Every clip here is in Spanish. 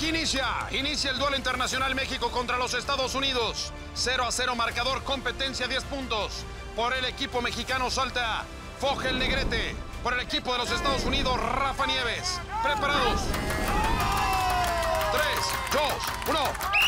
Aquí inicia el duelo internacional México contra los Estados Unidos. 0-0 marcador, competencia 10 puntos. Por el equipo mexicano salta Fogel Negrete. Por el equipo de los Estados Unidos, Rafa Nieves. ¿Preparados? 3, 2, 1.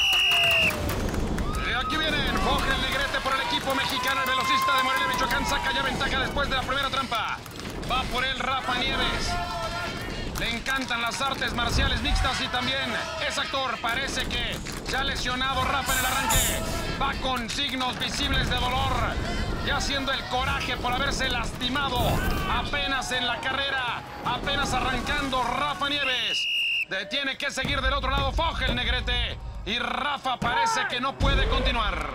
Y aquí vienen Fogel Negrete por el equipo mexicano. El velocista de Morelia, Michoacán, saca ya ventaja después de la primera trampa. Va por él Rafa Nieves. Le encantan las artes marciales mixtas y también es actor. Parece que ya lesionado Rafa en el arranque. Va con signos visibles de dolor. Ya haciendo el coraje por haberse lastimado apenas en la carrera. Apenas arrancando Rafa Nieves. Tiene que seguir del otro lado Fogel Negrete. Y Rafa parece que no puede continuar.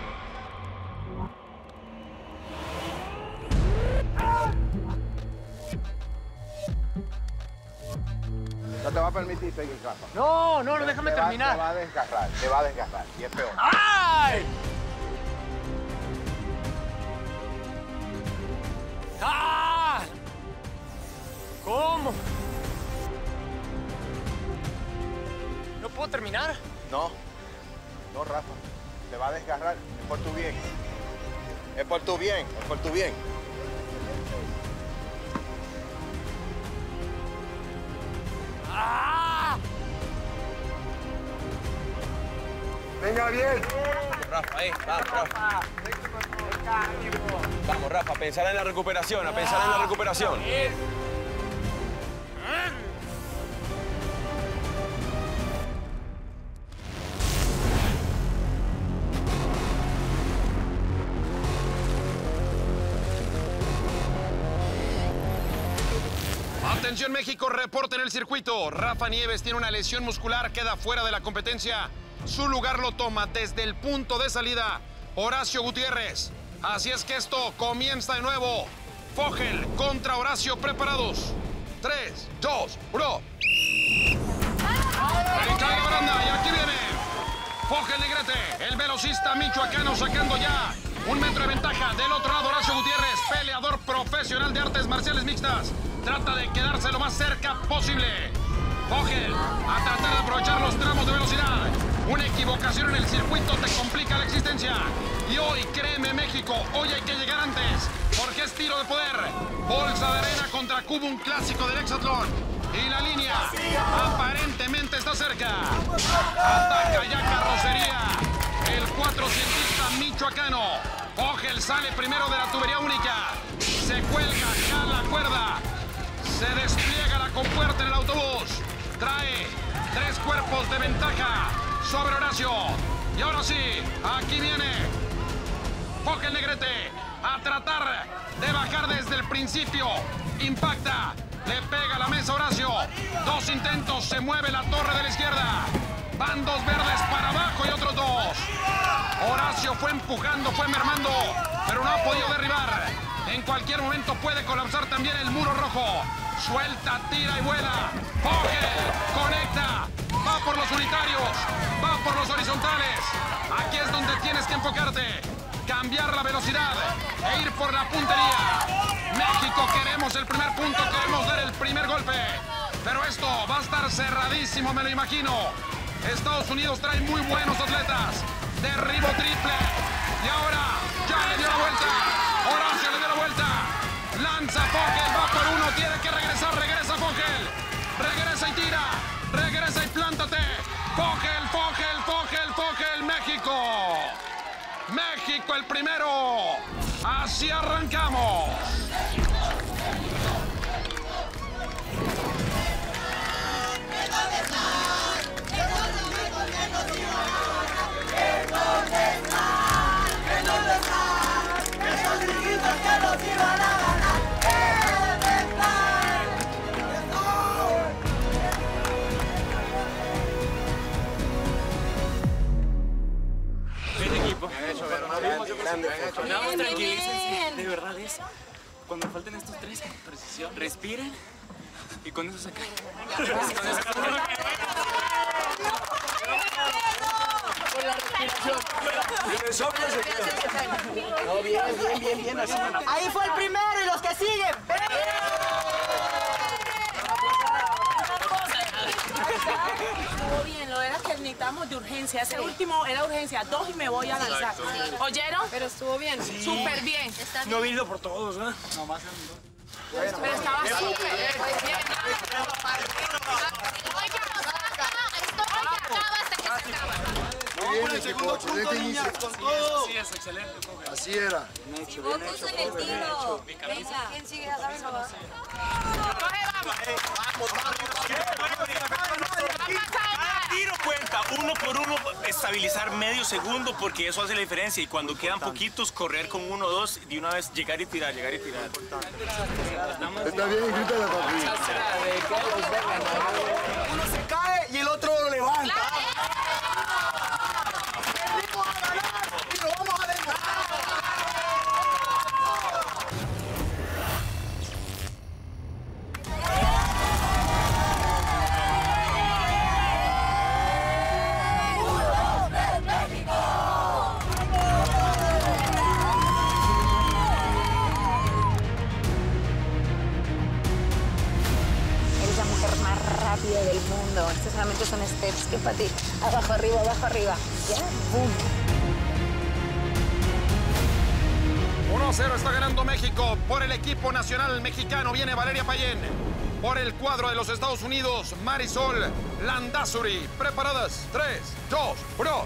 No te va a permitir seguir, Rafa. No, déjame terminar. Te va a desgarrar, y es peor. ¡Ay! ¡Ah! ¿Cómo? ¿No puedo terminar? No, Rafa. Te va a desgarrar. Es por tu bien. Es por tu bien. ¡Ah! Venga bien. Rafa, vamos, Rafa. Vamos, Rafa, a pensar en la recuperación, Atención México, reporte en el circuito. Rafa Nieves tiene una lesión muscular, queda fuera de la competencia. Su lugar lo toma desde el punto de salida Horacio Gutiérrez. Así es que esto comienza de nuevo. Fogel contra Horacio, preparados. 3, 2, 1. Brinca de la baranda y aquí viene Fogel Negrete, el velocista michoacano, sacando ya 1 metro de ventaja. Del otro lado Horacio Gutiérrez, peleador profesional de artes marciales mixtas. Trata de quedarse lo más cerca posible. Fogel a tratar de aprovechar los tramos de velocidad. Una equivocación en el circuito te complica la existencia. Y hoy, créeme México, hoy hay que llegar antes. Porque es tiro de poder. Bolsa de arena contra cubo, un clásico del hexatlón. Y la línea aparentemente está cerca. Ataca ya carrocería. El 400 michoacano. Fogel sale primero de la tubería única. Se cuelga, jala la cuerda. Se despliega la compuerta en el autobús. Trae 3 cuerpos de ventaja sobre Horacio. Y ahora sí, aquí viene Fogel Negrete a tratar de bajar desde el principio. Impacta, le pega a la mesa Horacio. 2 intentos, se mueve la torre de la izquierda. Van 2 verdes para abajo y otros 2. Horacio fue empujando, fue mermando, pero no ha podido derribar. En cualquier momento puede colapsar también el muro rojo. Suelta, tira y vuela. Fogel conecta. Va por los unitarios. Va por los horizontales. Aquí es donde tienes que enfocarte. Cambiar la velocidad e ir por la puntería. México, queremos el primer punto. Queremos dar el primer golpe. Pero esto va a estar cerradísimo, me lo imagino. Estados Unidos trae muy buenos atletas. Derribo triple. Y ahora ya le dio la vuelta. Horacio le dio la vuelta. Lanza Fogel, va por uno, tiene que regresar, regresa Fogel. Regresa y tira, regresa y plántate. Fogel, México. México el primero. Así arrancamos. No, tranquilícense. De verdad es. Cuando falten estos 3, precisión. Respiren y con eso sacan. Con la respiración. No, bien. Así. Ahí fue el primero y los que siguen. Estuvo bien, lo era que necesitamos de urgencia. Ese último era urgencia, 2 y me voy a lanzar. ¿Oyeron? Pero estuvo bien. Súper bien. No he ido por todos, ¿eh? Pero estaba súper bien. Muy bien, equipo, excelente inicio. Sí, es excelente, profe. Así era. Focus en el tiro. Venga. ¿Quién sigue? Ya sabes, no va. Cada tiro cuenta, uno por uno, estabilizar medio segundo porque eso hace la diferencia y cuando quedan poquitos, correr con 1 o 2 de una vez llegar y tirar, llegar y tirar. Está bien, grítala, papi. Uno se cae y el otro lo levanta. Venimos a ganar y lo vamos a demostrar. Eres la mujer más rápida del mundo. Estos solamente son steps que para ti. Abajo, arriba, abajo, arriba. Ya, boom. 1-0 está ganando México. Por el equipo nacional mexicano viene Valeria Payén. Por el cuadro de los Estados Unidos, Marisol Landázuri. Preparadas. 3, 2, 1.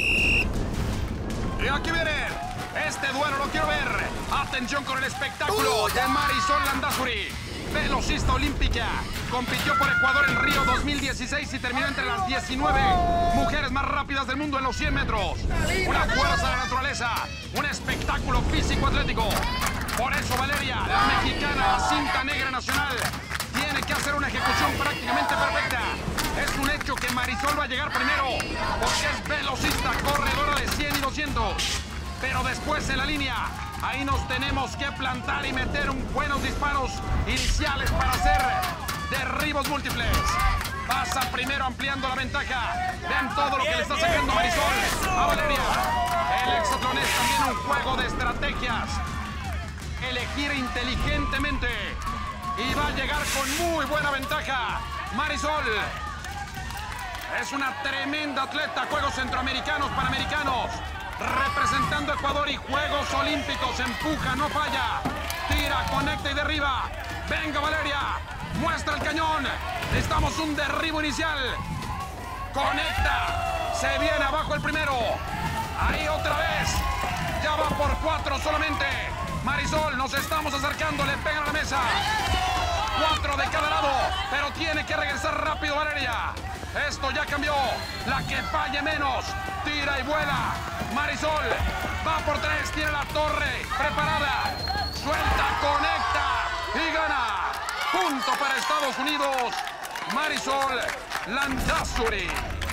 Y aquí viene. Este duelo lo quiero ver. Atención con el espectáculo de Marisol Landázuri. Velocista olímpica. Compitió por Ecuador en Río 2016 y terminó entre las 19 mujeres más rápidas del mundo en los 100 metros. Una fuerza de la naturaleza. Un espectáculo físico-atlético. Por eso Valeria, la mexicana, la cinta negra nacional, tiene que hacer una ejecución prácticamente perfecta. Es un hecho que Marisol va a llegar primero porque es velocista, corredora de 100 y 200. Pero después en la línea, ahí nos tenemos que plantar y meter buenos disparos iniciales para hacer derribos múltiples. Pasa primero ampliando la ventaja. Vean todo lo que le está sacando Marisol a Valeria. El hexatlón es también un juego de estrategias. Elegir inteligentemente. Y va a llegar con muy buena ventaja. Marisol es una tremenda atleta. Juegos Centroamericanos, Panamericanos. Representando a Ecuador y Juegos Olímpicos. Empuja, no falla. Tira, conecta y derriba. Venga, Valeria. Muestra el cañón. Necesitamos un derribo inicial. Conecta. Se viene abajo el primero. Ahí otra vez. Ya va por 4 solamente. Marisol, nos estamos acercando. Le pegan a la mesa. 4 de cada lado. Pero tiene que regresar rápido, Valeria. Esto ya cambió. La que falle menos. Tira y vuela. Marisol va por 3. Tiene la torre preparada. Suelta, conecta y gana. Punto para Estados Unidos. Marisol Landázuri.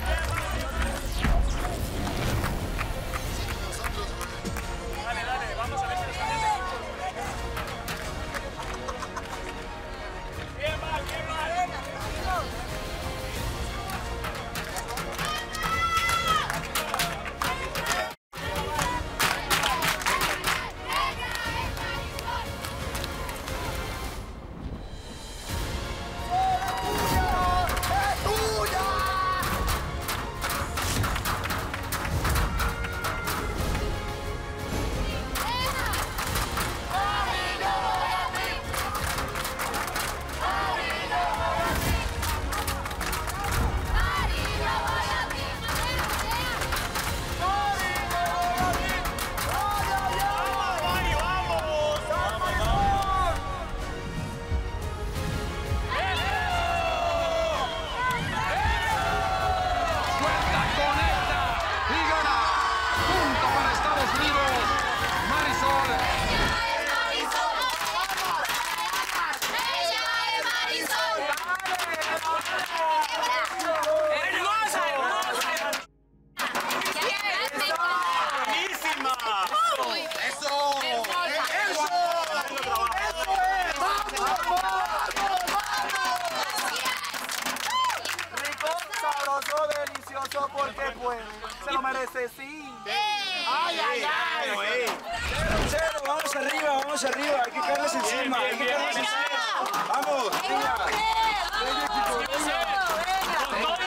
Delicioso porque puede. Se lo merece, sí. ¡Ay, ay, ay! Cero, vamos arriba. Hay que caerles encima. Vamos, venga. Venga, equipo, venga.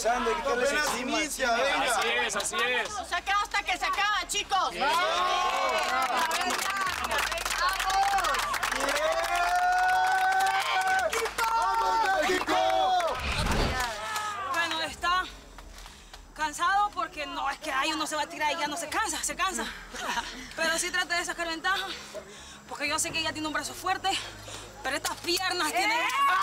empezando, hay que quitarles encima. Así es. Se acaba hasta que se acaba, chicos. Bueno, está cansado porque no es que ahí uno se va a tirar y ya no se cansa. Pero sí trate de sacar ventaja, porque yo sé que ella tiene un brazo fuerte, pero estas piernas tienen...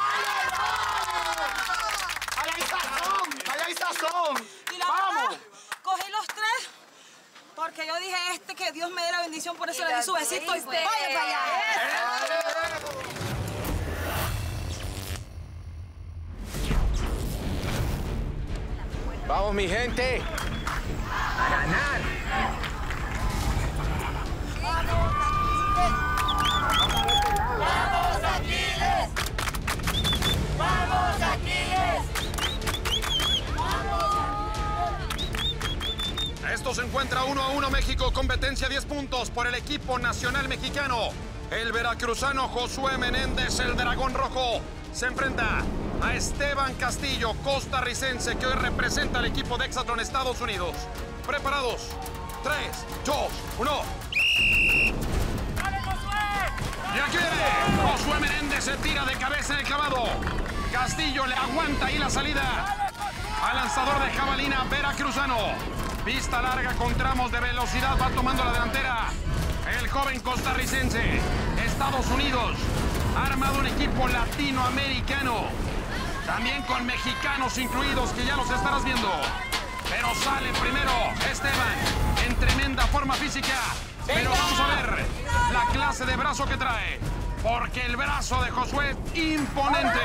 ¡Allá hay sazón! Y la ¡vamos! Verdad, cogí los tres porque yo dije que Dios me dé la bendición, por eso le di su besito y vaya para allá. Vamos, mi gente. A ganar. ¡Vamos, Aquiles! ¡Vamos, Aquiles! Esto se encuentra 1-1 México, competencia 10 puntos por el equipo nacional mexicano. El veracruzano Josué Menéndez, el Dragón Rojo, se enfrenta a Esteban Castillo, costarricense, que hoy representa al equipo de Hexatlón Estados Unidos. ¿Preparados? 3, 2, 1. Y aquí viene. Josué Menéndez se tira de cabeza en el clavado. Castillo le aguanta ahí la salida al lanzador de jabalina veracruzano. Pista larga con tramos de velocidad, va tomando la delantera el joven costarricense. Estados Unidos ha armado un equipo latinoamericano, también con mexicanos incluidos, que ya los estarás viendo. Pero sale primero Esteban en tremenda forma física. Pero vamos a ver la clase de brazo que trae, porque el brazo de Josué es imponente.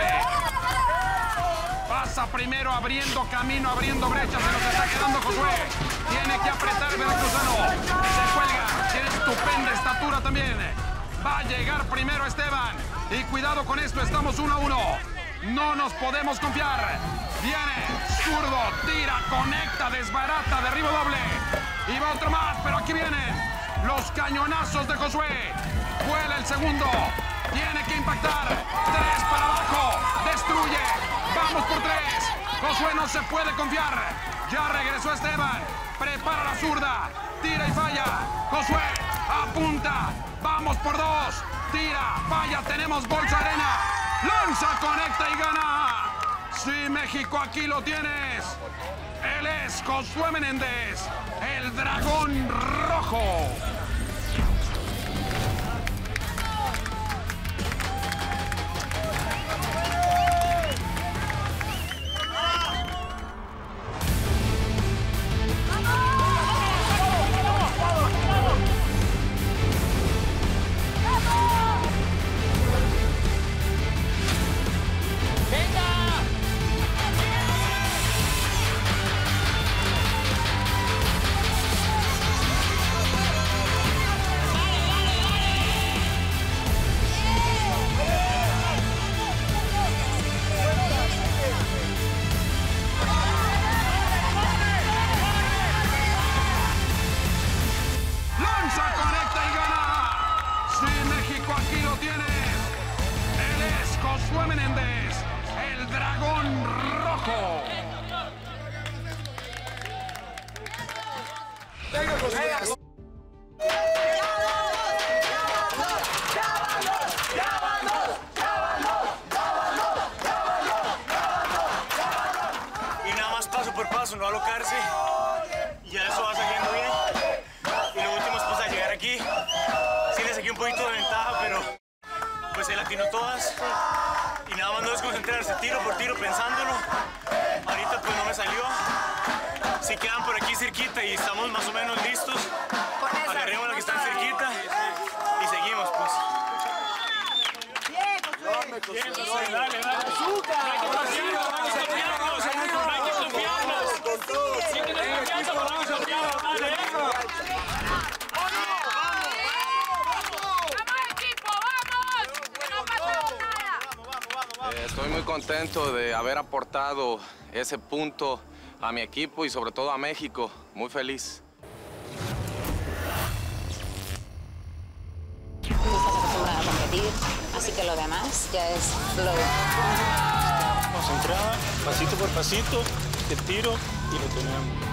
Pasa primero abriendo camino, abriendo brechas, se nos está quedando Josué. Tiene que apretar el veracruzano. Se cuelga, tiene estupenda estatura también. Va a llegar primero Esteban. Y cuidado con esto, estamos 1-1. No nos podemos confiar. Viene, zurdo, tira, conecta, desbarata, derribo doble. Y va otro más, pero aquí vienen los cañonazos de Josué. Vuela el segundo. Tiene que impactar. 3 para abajo. Destruye. Vamos por 3. Josué no se puede confiar. Ya regresó Esteban. Prepara la zurda. Tira y falla. Josué apunta. Vamos por 2. Tira, falla. Tenemos bolsa arena. Lanza, conecta y gana. Sí, México, aquí lo tienes. Él es Josué Menéndez, el Dragón Rojo. Josué Menéndez, el Dragón Rojo. Venga, Josué. Y nada más paso por paso, no alocarse. Y ya eso va saliendo bien. Y lo último es pues a llegar aquí. Sí le saqué un poquito de ventaja, pero pues él atinó todas. Y nada más no desconcentrarse, tiro por tiro, pensándolo. Ahorita pues no me salió. Si quedan por aquí cerquita y estamos más o menos listos, agarremos la que están cerquita y seguimos pues. Bien, Josué, dale. ¡Azúcar! No hay que confiarnos, vamos con todo. Sí que no hay confianza, pero vamos a confiarnos, dale. Estoy muy contento de haber aportado ese punto a mi equipo y sobre todo a México. Muy feliz. No estás acostumbrada a competir, así que lo demás ya es flow. Concentrada, pasito por pasito. que tiro y lo tenemos.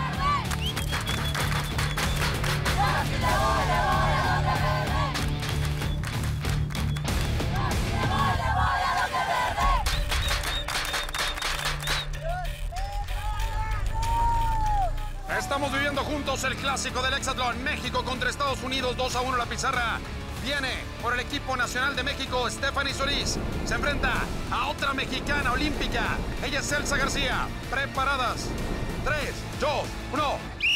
Estamos viviendo juntos el clásico del hexatlón. México contra Estados Unidos, 2-1 la pizarra. Viene por el equipo nacional de México, Stephanie Solís. Se enfrenta a otra mexicana olímpica. Ella es Elsa García. Preparadas. 3, 2, 1.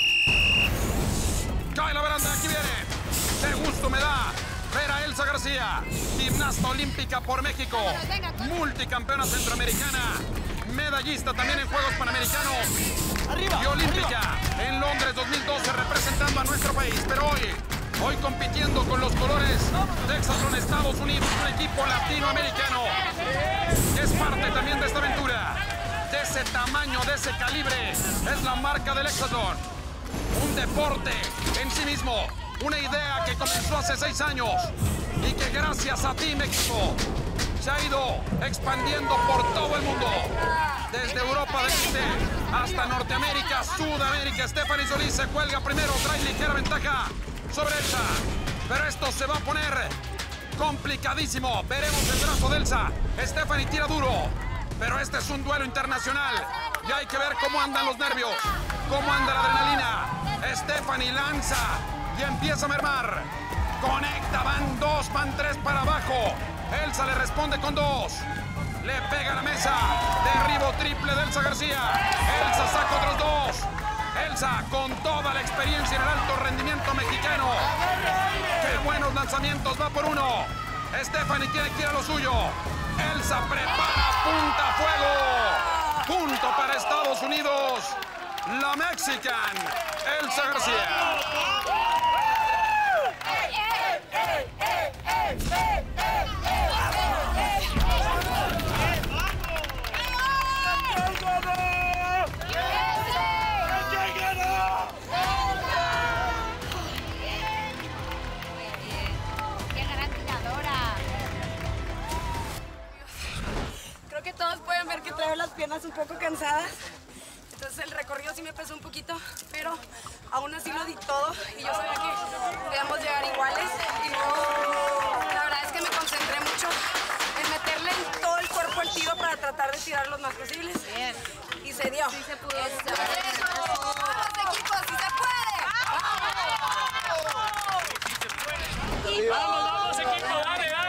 Cae la baranda, aquí viene. Qué gusto me da ver a Elsa García, gimnasta olímpica por México, multicampeona centroamericana, medallista también en Juegos Panamericanos y olímpica en Londres 2012 representando a nuestro país, pero hoy compitiendo con los colores de hexatlón Estados Unidos, un equipo latinoamericano. Es parte también de esta aventura, de ese tamaño, de ese calibre, es la marca del hexatlón. Un deporte en sí mismo, una idea que comenzó hace 6 años y que gracias a ti, México, se ha ido expandiendo por todo el mundo. Desde Europa del Este hasta Norteamérica, Sudamérica. Stephanie Solís se cuelga primero, trae ligera ventaja sobre Elsa. Pero esto se va a poner complicadísimo. Veremos el brazo de Elsa. Stephanie tira duro, pero este es un duelo internacional y hay que ver cómo andan los nervios, cómo anda la adrenalina. Stephanie lanza y empieza a mermar. Conecta, van 2, van 3 para abajo. Elsa le responde con 2. Le pega a la mesa. Derribo triple de Elsa García. Elsa saca otros 2. Elsa con toda la experiencia en el alto rendimiento mexicano. ¡Qué buenos lanzamientos! Va por 1. Stephanie tiene que ir a lo suyo. Elsa prepara, punta a fuego. Punto para Estados Unidos. La Mexican, Elsa García. Creo que todos pueden ver que traigo las piernas un poco cansadas. Entonces el recorrido sí me pesó un poquito, pero aún así lo di todo y yo sabía que podíamos llegar iguales. Y luego la verdad es que me concentré mucho en meterle en todo el cuerpo el tiro para tratar de tirar lo más posibles. Bien. Y se dio. Sí se pudo. ¡Vamos, equipos! ¡Sí se puede! ¡Vamos, vamos, equipo! ¡Dale, dale!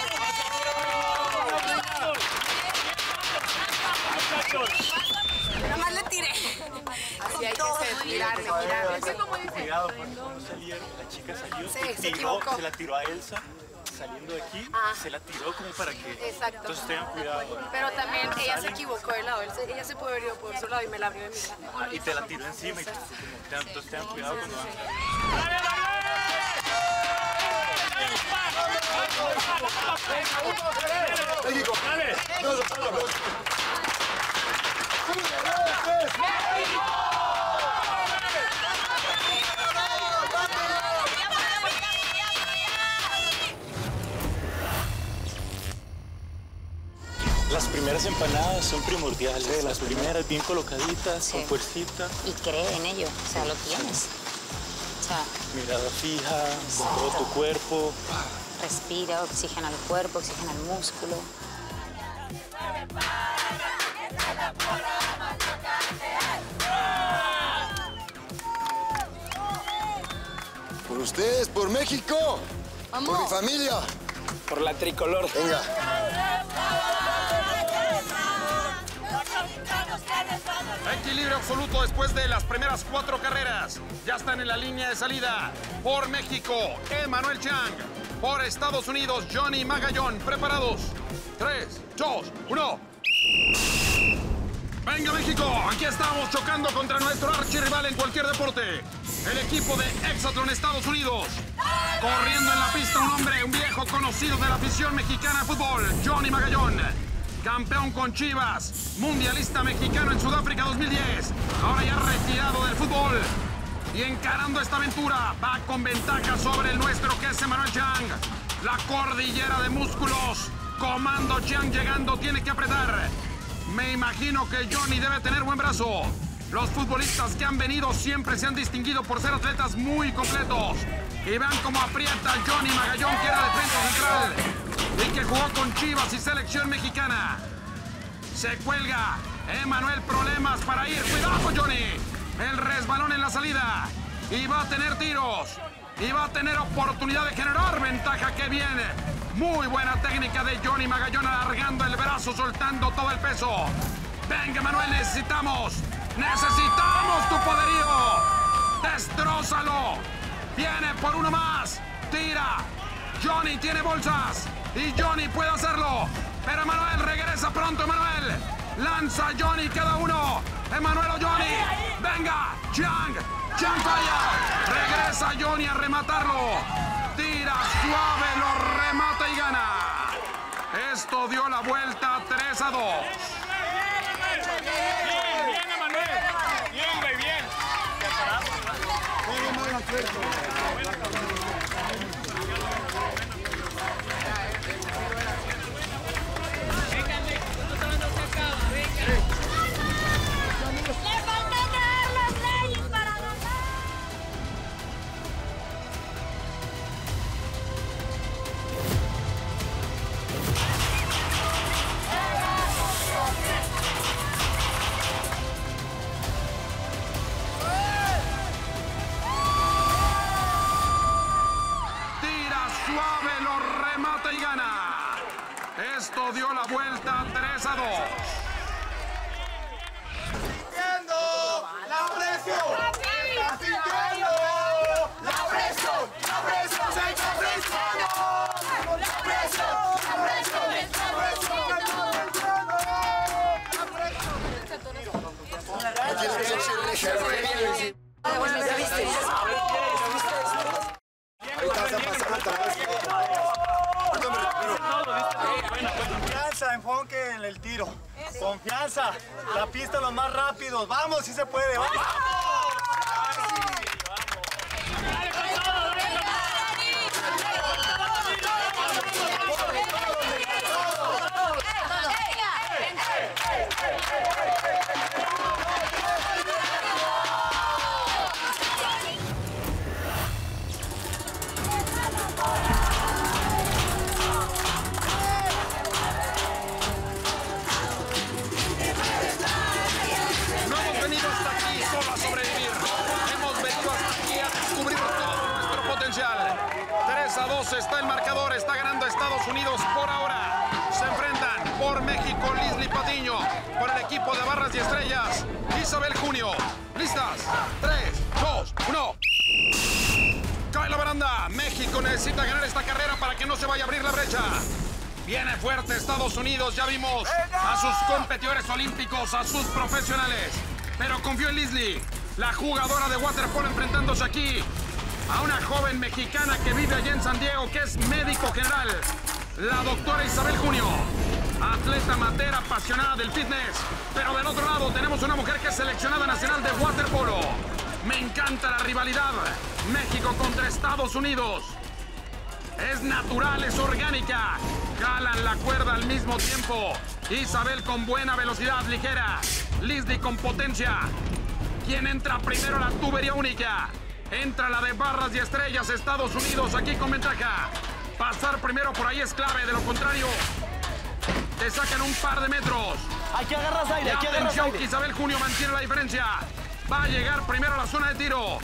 Nada más le tiré. Así hay que tirarle. Cuidado, porque cuando salieron, la chica salió, se la tiró a Elsa. Saliendo de aquí, se la tiró como para que... Exacto. Entonces tengan cuidado. Pero también ella se equivocó de lado. Ella se puede haber ido por su lado y me la abrió de mi lado. Y te la tiró encima y tú como... Entonces tengan cuidado cuando van. México. Las primeras empanadas son primordiales. Sí, las primeras bien colocaditas, con fuercita. Y cree en ello, o sea, lo tienes. O sea, mirada fija, con todo tu cuerpo. Respira, oxigena el cuerpo, oxigena el músculo. Por ustedes, por México. ¡Vamos! Por mi familia. Por la tricolor. Venga. Equilibrio absoluto después de las primeras 4 carreras. Ya están en la línea de salida. Por México, Emmanuel Chang. Por Estados Unidos, Johnny Magallón. ¿Preparados? 3, 2, 1. Venga, México. Aquí estamos chocando contra nuestro archirrival en cualquier deporte. El equipo de hexatlón Estados Unidos. Corriendo en la pista un hombre, un viejo conocido de la afición mexicana de fútbol, Johnny Magallón. Campeón con Chivas, mundialista mexicano en Sudáfrica 2010. Ahora ya retirado del fútbol. Y encarando esta aventura, va con ventaja sobre el nuestro, que es Emmanuel Chang. La cordillera de músculos. Comando Chang llegando, tiene que apretar. Me imagino que Johnny debe tener buen brazo. Los futbolistas que han venido siempre se han distinguido por ser atletas muy completos. Y vean cómo aprieta Johnny Magallón, que era defensa central y que jugó con Chivas y selección mexicana. Se cuelga. Emanuel, problemas para ir. ¡Cuidado, Johnny! El resbalón en la salida. Y va a tener tiros. Y va a tener oportunidad de generar ventaja. ¡Qué bien! Muy buena técnica de Johnny Magallón, alargando el brazo, soltando todo el peso. Venga, Emanuel, necesitamos tu poderío. ¡Destrózalo! Viene por uno más. Tira. Johnny tiene bolsas. Y Johnny puede hacerlo. Pero Emanuel regresa pronto, Emanuel. Lanza Johnny, cada uno. Emanuel o Johnny. Venga, Chang falla. Regresa Johnny a rematarlo. Tira suave, lo remata y gana. Esto dio la vuelta 3-2. Bien, Emanuel. Bien, güey, bien. Le falta traer las leyes para ganar. Tira suave, lo remata y gana. Esto dio la vuelta 3-2. ¡La presión! ¡Está sintiendo! ¡La presión! ¡La presión! ¡Se está presionando! ¡La presión! ¡La presión! Confianza, enfoque en el tiro. Confianza, la pista lo más rápido. Vamos, si se puede. ¡Vamos! Está el marcador, está ganando Estados Unidos por ahora. Se enfrentan por México Lisli Patiño, por el equipo de Barras y Estrellas, Isabel Junio. ¿Listas? 3, 2, 1. Cae la baranda. México necesita ganar esta carrera para que no se vaya a abrir la brecha. Viene fuerte Estados Unidos, ya vimos a sus competidores olímpicos, a sus profesionales. Pero confío en Lisli, la jugadora de waterpolo, enfrentándose aquí a una joven mexicana que vive allá en San Diego, que es médico general, la doctora Isabel Junio, atleta amateur apasionada del fitness. Pero del otro lado tenemos una mujer que es seleccionada nacional de waterpolo. Me encanta la rivalidad. México contra Estados Unidos. Es natural, es orgánica. Jalan la cuerda al mismo tiempo. Isabel con buena velocidad ligera. Lisli con potencia. ¿Quién entra primero a la tubería única? Entra la de Barras y Estrellas, Estados Unidos, aquí con ventaja. Pasar primero por ahí es clave, de lo contrario te sacan un par de metros. Hay que agarrar aire, hay que agarrar atención, aire. Isabel Junio mantiene la diferencia. Va a llegar primero a la zona de tiro.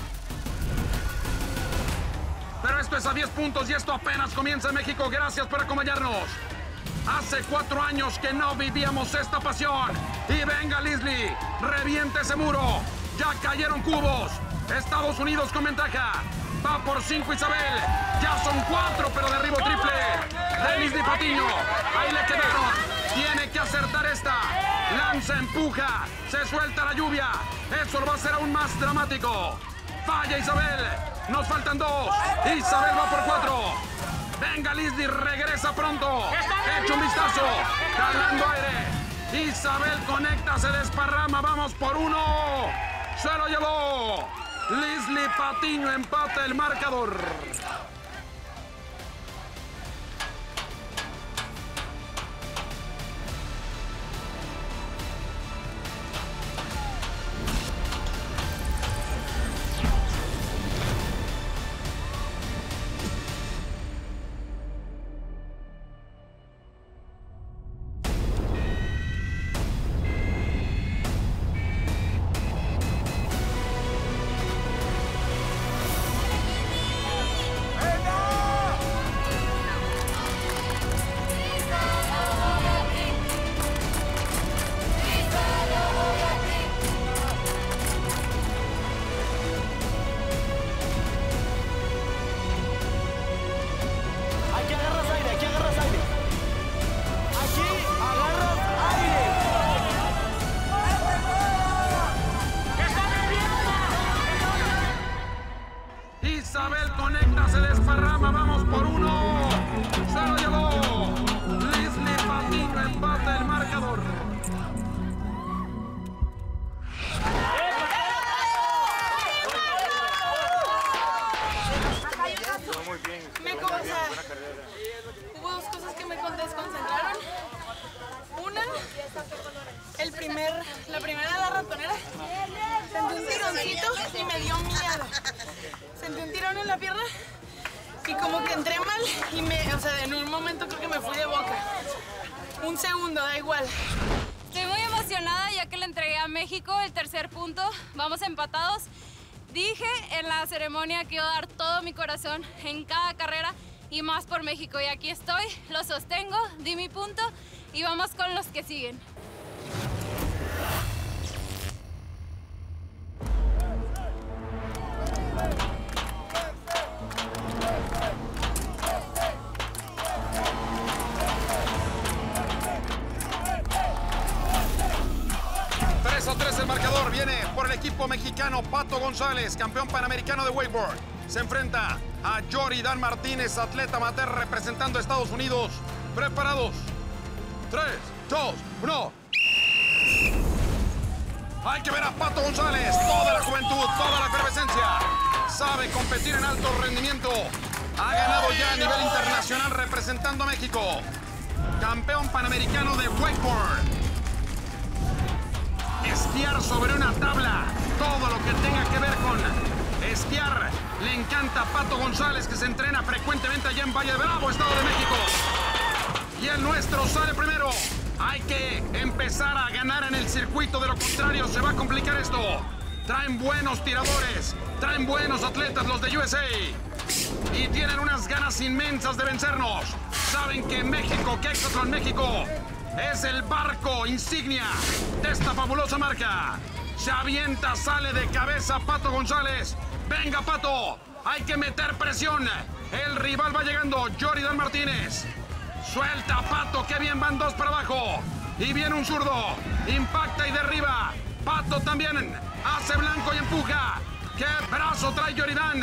Pero esto es a 10 puntos y esto apenas comienza en México. Gracias por acompañarnos. Hace 4 años que no vivíamos esta pasión. Y venga Lisli, reviente ese muro. Ya cayeron cubos. Estados Unidos con ventaja. Va por 5 Isabel. Ya son 4, pero derribo triple de Lisli Patiño. Ahí le quedaron. Tiene que acertar esta. Lanza, empuja. Se suelta la lluvia. Eso lo va a hacer aún más dramático. Falla Isabel. Nos faltan 2. Isabel va por 4. Venga Lisli, regresa pronto. Echa un vistazo. Jalando aire. Isabel conecta, se desparrama. Vamos por 1. Se lo llevó. Lisli Patiño empata el marcador. como que entré mal y o sea, en un momento creo que me fui de boca. Un segundo, da igual. Estoy muy emocionada ya que le entregué a México el tercer punto. Vamos empatados. Dije en la ceremonia que iba a dar todo mi corazón en cada carrera y más por México. Y aquí estoy, lo sostengo, di mi punto y vamos con los que siguen. El marcador viene por el equipo mexicano. Pato González, campeón panamericano de wakeboard, se enfrenta a Yoridan Martínez, atleta amateur representando a Estados Unidos. ¿Preparados? 3, 2, 1. Hay que ver a Pato González, toda la juventud, toda la efervescencia. Sabe competir en alto rendimiento. Ha ganado ya a nivel internacional representando a México. Campeón panamericano de wakeboard. Esquiar sobre una tabla, todo lo que tenga que ver con esquiar, le encanta a Pato González, que se entrena frecuentemente allá en Valle de Bravo, Estado de México. Y el nuestro sale primero. Hay que empezar a ganar en el circuito, de lo contrario se va a complicar esto. Traen buenos tiradores, traen buenos atletas los de USA. Y tienen unas ganas inmensas de vencernos. Saben que México, que Hexatlón México, es el barco insignia de esta fabulosa marca. Se avienta, sale de cabeza Pato González. Venga, Pato, hay que meter presión. El rival va llegando, Yoridan Martínez. Suelta, Pato, qué bien, van dos para abajo. Y viene un zurdo, impacta y derriba. Pato también hace blanco y empuja. ¡Qué brazo trae Yoridan!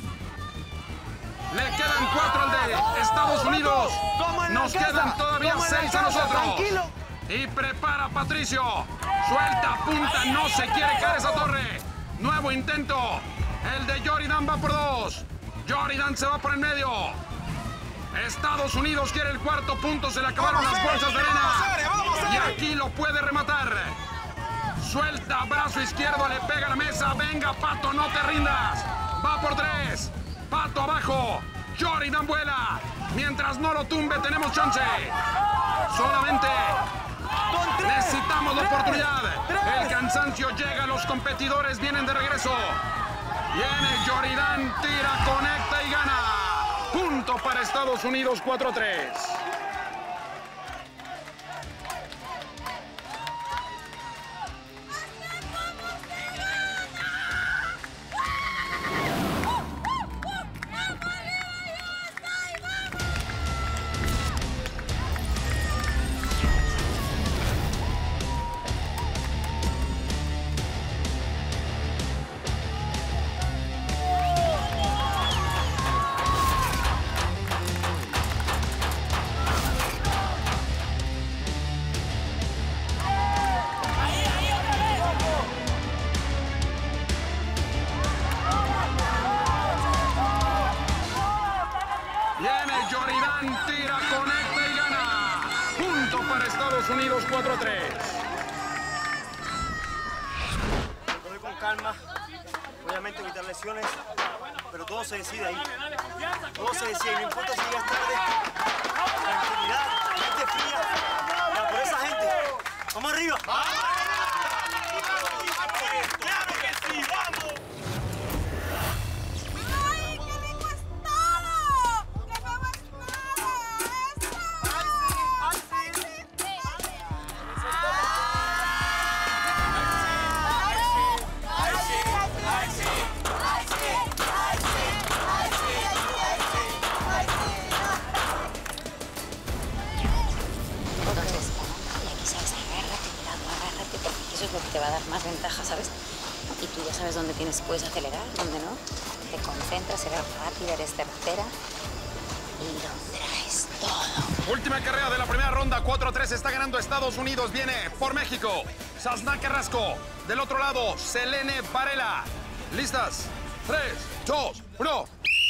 Le quedan 4 al de Estados Unidos. Nos quedan todavía 6 a nosotros. Y prepara Patricio. Suelta, punta, no se quiere caer esa torre. Nuevo intento. El de Yoridan va por 2. Yoridan se va por el medio. Estados Unidos quiere el cuarto punto. Se le acabaron las bolsas de arena. Y aquí lo puede rematar. Suelta, brazo izquierdo, le pega a la mesa. Venga, Pato, no te rindas. Va por 3. Pato abajo. Yoridan vuela. Mientras no lo tumbe, tenemos chance. Solamente necesitamos la oportunidad. El cansancio llega. Los competidores vienen de regreso. Viene Yoridan, tira, conecta y gana. Punto para Estados Unidos, 4-3. Unidos 4-3. Voy con calma, obviamente evitar lesiones, pero todo se decide ahí. Todo se decide, no importa si llegas tarde. Tranquilidad, mente fría. Ya, por esa gente. Vamos arriba. ¡Claro que sí! ¡Vamos! Te va a dar más ventaja, ¿sabes? Y tú ya sabes dónde puedes acelerar, dónde no. Te concentras, eres rápida, eres certera y lo traes todo. Última carrera de la primera ronda, 4-3, está ganando Estados Unidos, viene por México. Sasna Carrasco, del otro lado, Selene Varela. ¿Listas? 3, 2, 1.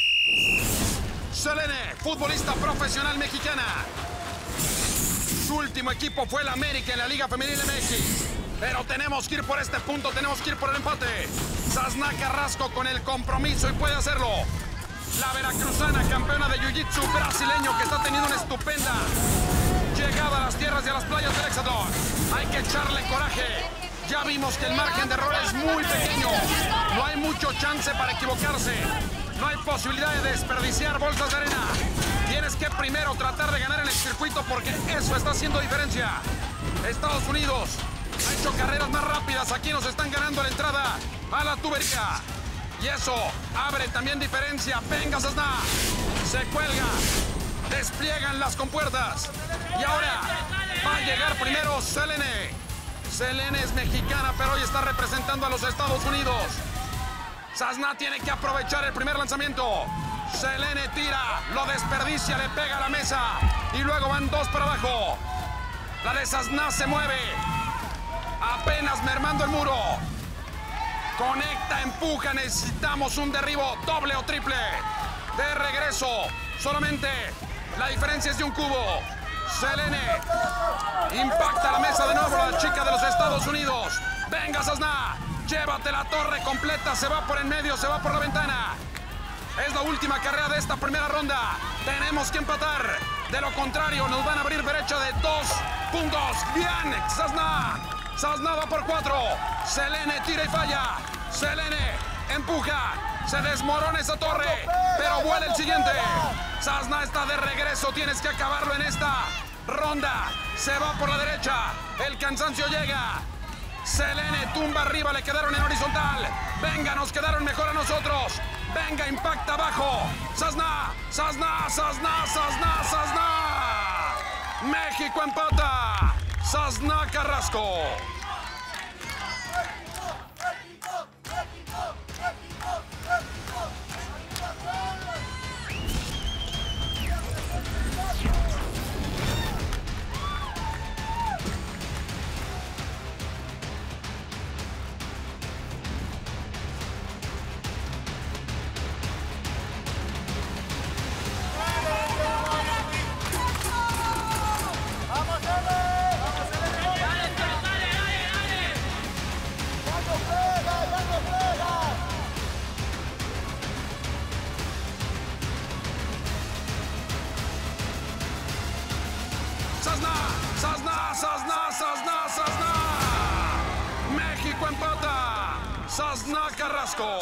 Selene, futbolista profesional mexicana. Su último equipo fue el América en la Liga Femenil MX. Pero tenemos que ir por este punto, tenemos que ir por el empate. Sasna Carrasco con el compromiso y puede hacerlo. La veracruzana, campeona de jiu-jitsu brasileño, que está teniendo una estupenda llegada a las tierras y a las playas del Hexatlón. Hay que echarle coraje. Ya vimos que el margen de error es muy pequeño. No hay mucho chance para equivocarse. No hay posibilidad de desperdiciar bolsas de arena. Tienes que primero tratar de ganar en el circuito porque eso está haciendo diferencia. Estados Unidos ha hecho carreras más rápidas. Aquí nos están ganando la entrada a la tubería. Y eso abre también diferencia. Venga, Sasna. Se cuelga. Despliegan las compuertas. Y ahora va a llegar primero Selene. Selene es mexicana, pero hoy está representando a los Estados Unidos. Sasna tiene que aprovechar el primer lanzamiento. Selene tira, lo desperdicia, le pega a la mesa. Y luego van dos para abajo. La de Sasna se mueve. Apenas mermando el muro. Conecta, empuja, necesitamos un derribo doble o triple. De regreso, solamente la diferencia es de un cubo. Selene impacta la mesa de nuevo, la chica de los Estados Unidos. Venga, Sasna, llévate la torre completa, se va por en medio, se va por la ventana. Es la última carrera de esta primera ronda. Tenemos que empatar. De lo contrario, nos van a abrir brecha de 2 puntos. Bien, Sasna. Sasna va por 4. Selene tira y falla. Selene empuja. Se desmorona esa torre, pero vuela el siguiente. Sasna está de regreso. Tienes que acabarlo en esta ronda. Se va por la derecha. El cansancio llega. Selene tumba arriba. Le quedaron en horizontal. Venga, nos quedaron mejor a nosotros. Venga, impacta abajo. Sasna, Sasna, Sasna, Sasna, Sasna. México empata. Sasna Carrasco. Sasna, Sasna, Sasna, Sasna, Sasna. México empata. Sasna Carrasco.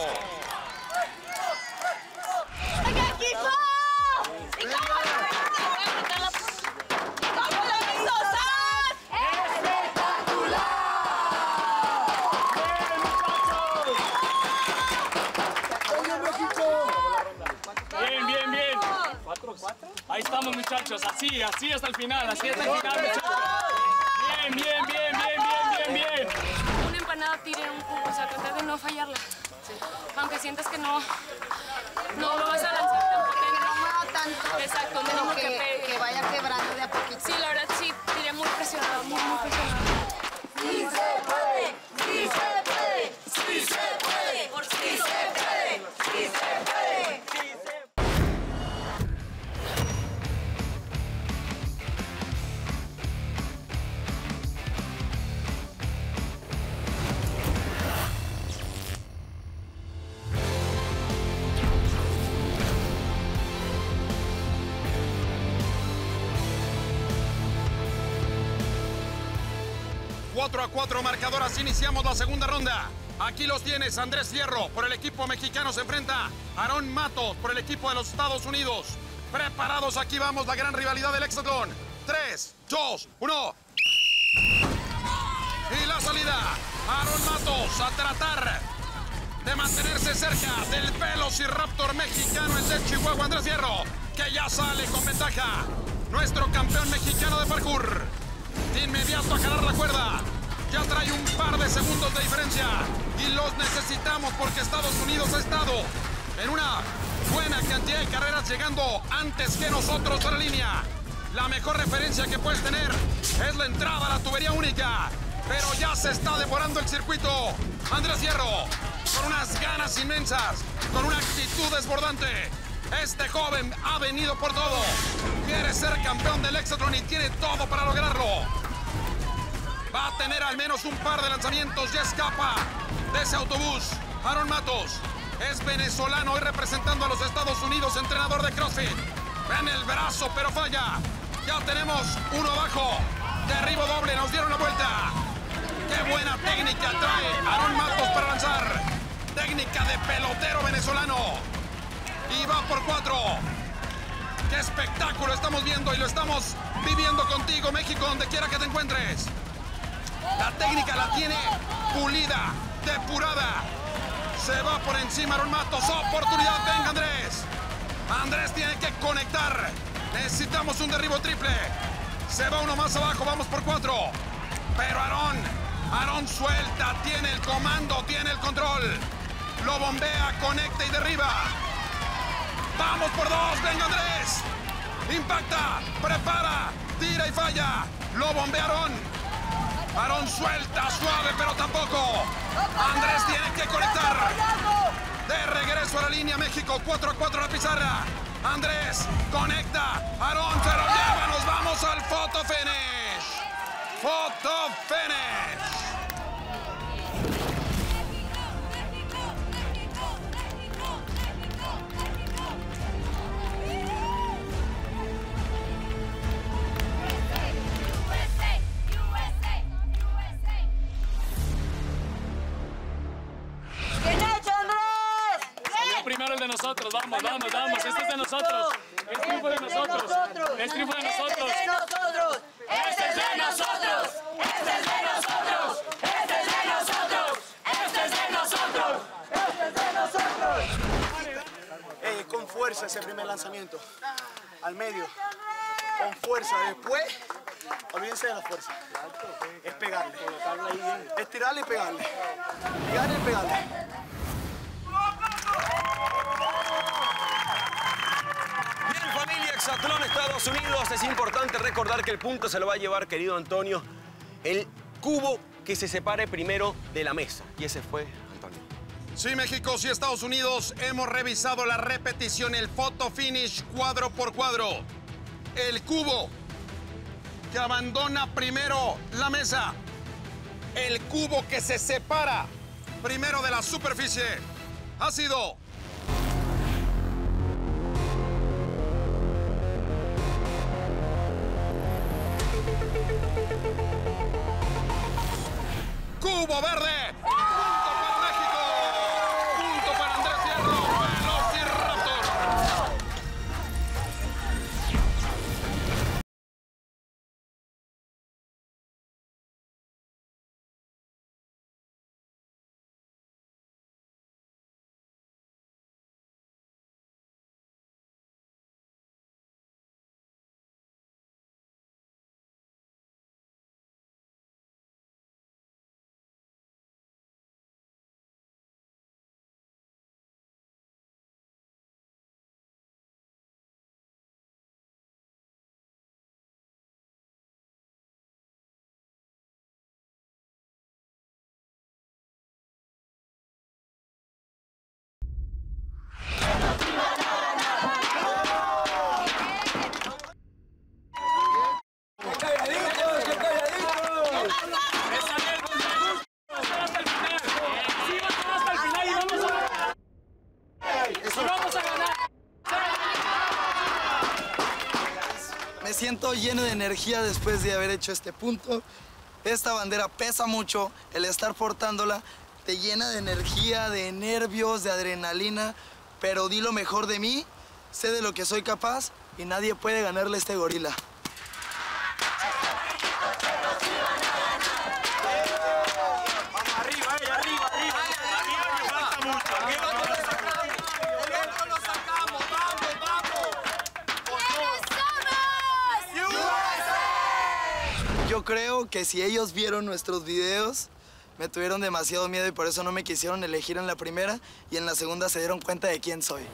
Bien, bien, bien. Ahí estamos, muchachos. Así hasta el final. Así hasta el final, muchachos. Bien, bien, bien, bien, bien, bien, bien. Una empanada tire un cubo, o sea, tratar de no fallarla. Aunque sientas que no lo vas a lanzar tan potente. No tanto. Exacto, como que vaya quebrando de a poquito. Sí, la verdad sí, tiré muy presionado, muy presionado. ¡Sí se puede! ¡Sí se puede! ¡Sí se puede! ¡Sí se puede! ¡Sí se puede! A 4 marcadoras, iniciamos la segunda ronda. Aquí los tienes, Andrés Fierro por el equipo mexicano se enfrenta a Aarón Matos por el equipo de los Estados Unidos. Preparados, aquí vamos, la gran rivalidad del Hexatlón. 3, 2, 1. Y la salida, Aarón Matos a tratar de mantenerse cerca del Velociraptor mexicano, el de Chihuahua, Andrés Fierro, que ya sale con ventaja. Nuestro campeón mexicano de parkour. De inmediato a jalar la cuerda. Ya trae un par de segundos de diferencia. Y los necesitamos porque Estados Unidos ha estado en una buena cantidad de carreras llegando antes que nosotros a la línea. La mejor referencia que puedes tener es la entrada a la tubería única. Pero ya se está devorando el circuito. Andrés Fierro, con unas ganas inmensas, con una actitud desbordante. Este joven ha venido por todo. Quiere ser campeón del Hexatlón y tiene todo para lograrlo. Va a tener al menos un par de lanzamientos. Ya escapa de ese autobús. Aarón Matos Es venezolano y representando a los Estados Unidos, entrenador de CrossFit. Ven el brazo, pero falla. Ya tenemos uno abajo. Derribo doble, nos dieron la vuelta. ¡Qué buena técnica trae Aarón Matos para lanzar! Técnica de pelotero venezolano. Y va por 4. ¡Qué espectáculo estamos viendo y lo estamos viviendo contigo, México, donde quiera que te encuentres! La técnica la tiene pulida, depurada. Se va por encima Aarón Matos. ¡Oportunidad! ¡Venga, Andrés! Andrés tiene que conectar. Necesitamos un derribo triple. Se va uno más abajo, vamos por 4. Pero Aarón suelta, tiene el comando, tiene el control. Lo bombea, conecta y derriba. Vamos por 2, venga Andrés. Impacta, prepara, tira y falla. Lo bombea Aarón suelta, suave, pero tampoco. Andrés tiene que conectar. De regreso a la línea, México, 4-4 la pizarra. Andrés conecta, Aarón se lo lleva, nos vamos al photo finish. Photo finish. Primero el de nosotros, vamos, vamos, vamos, este es de nosotros, es triunfo de nosotros, es triunfo de nosotros, este es de nosotros, este es de nosotros, este es de nosotros, este es de nosotros, este es de nosotros, este es de nosotros. Con fuerza ese primer lanzamiento, al medio, con fuerza, después, olvídense de la fuerza, es pegarle, es tirarle y pegarle, tirarle y pegarle. Bien, familia Exatlón Estados Unidos, es importante recordar que el punto se lo va a llevar, querido Antonio, el cubo que se separe primero de la mesa. Y ese fue Antonio. Sí, México, sí, Estados Unidos, hemos revisado la repetición, el photo finish cuadro por cuadro. El cubo que abandona primero la mesa. El cubo que se separa primero de la superficie ha sido... ¡Cubo verde! ¡Punto para México! ¡Punto para Andrés Hierro! ¡Velociraptor! Me siento lleno de energía después de haber hecho este punto. Esta bandera pesa mucho, el estar portándola te llena de energía, de nervios, de adrenalina, pero di lo mejor de mí, sé de lo que soy capaz y nadie puede ganarle a este gorila. Arriba, arriba, arriba. Arriba que falta mucho. Arriba que lo sacamos. Esto lo sacamos. Vamos, vamos. Yo creo que si ellos vieron nuestros videos, me tuvieron demasiado miedo y por eso no me quisieron elegir en la primera y en la segunda se dieron cuenta de quién soy.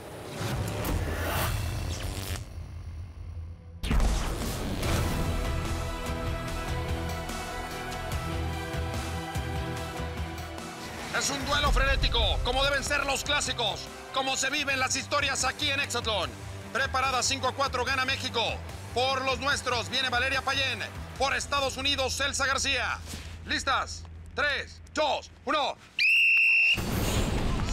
Es un duelo frenético, como deben ser los clásicos, como se viven las historias aquí en Exatlón. Preparada 5-4, gana México. Por los nuestros viene Valeria Payén. Por Estados Unidos, Elsa García. ¿Listas? 3, 2, 1.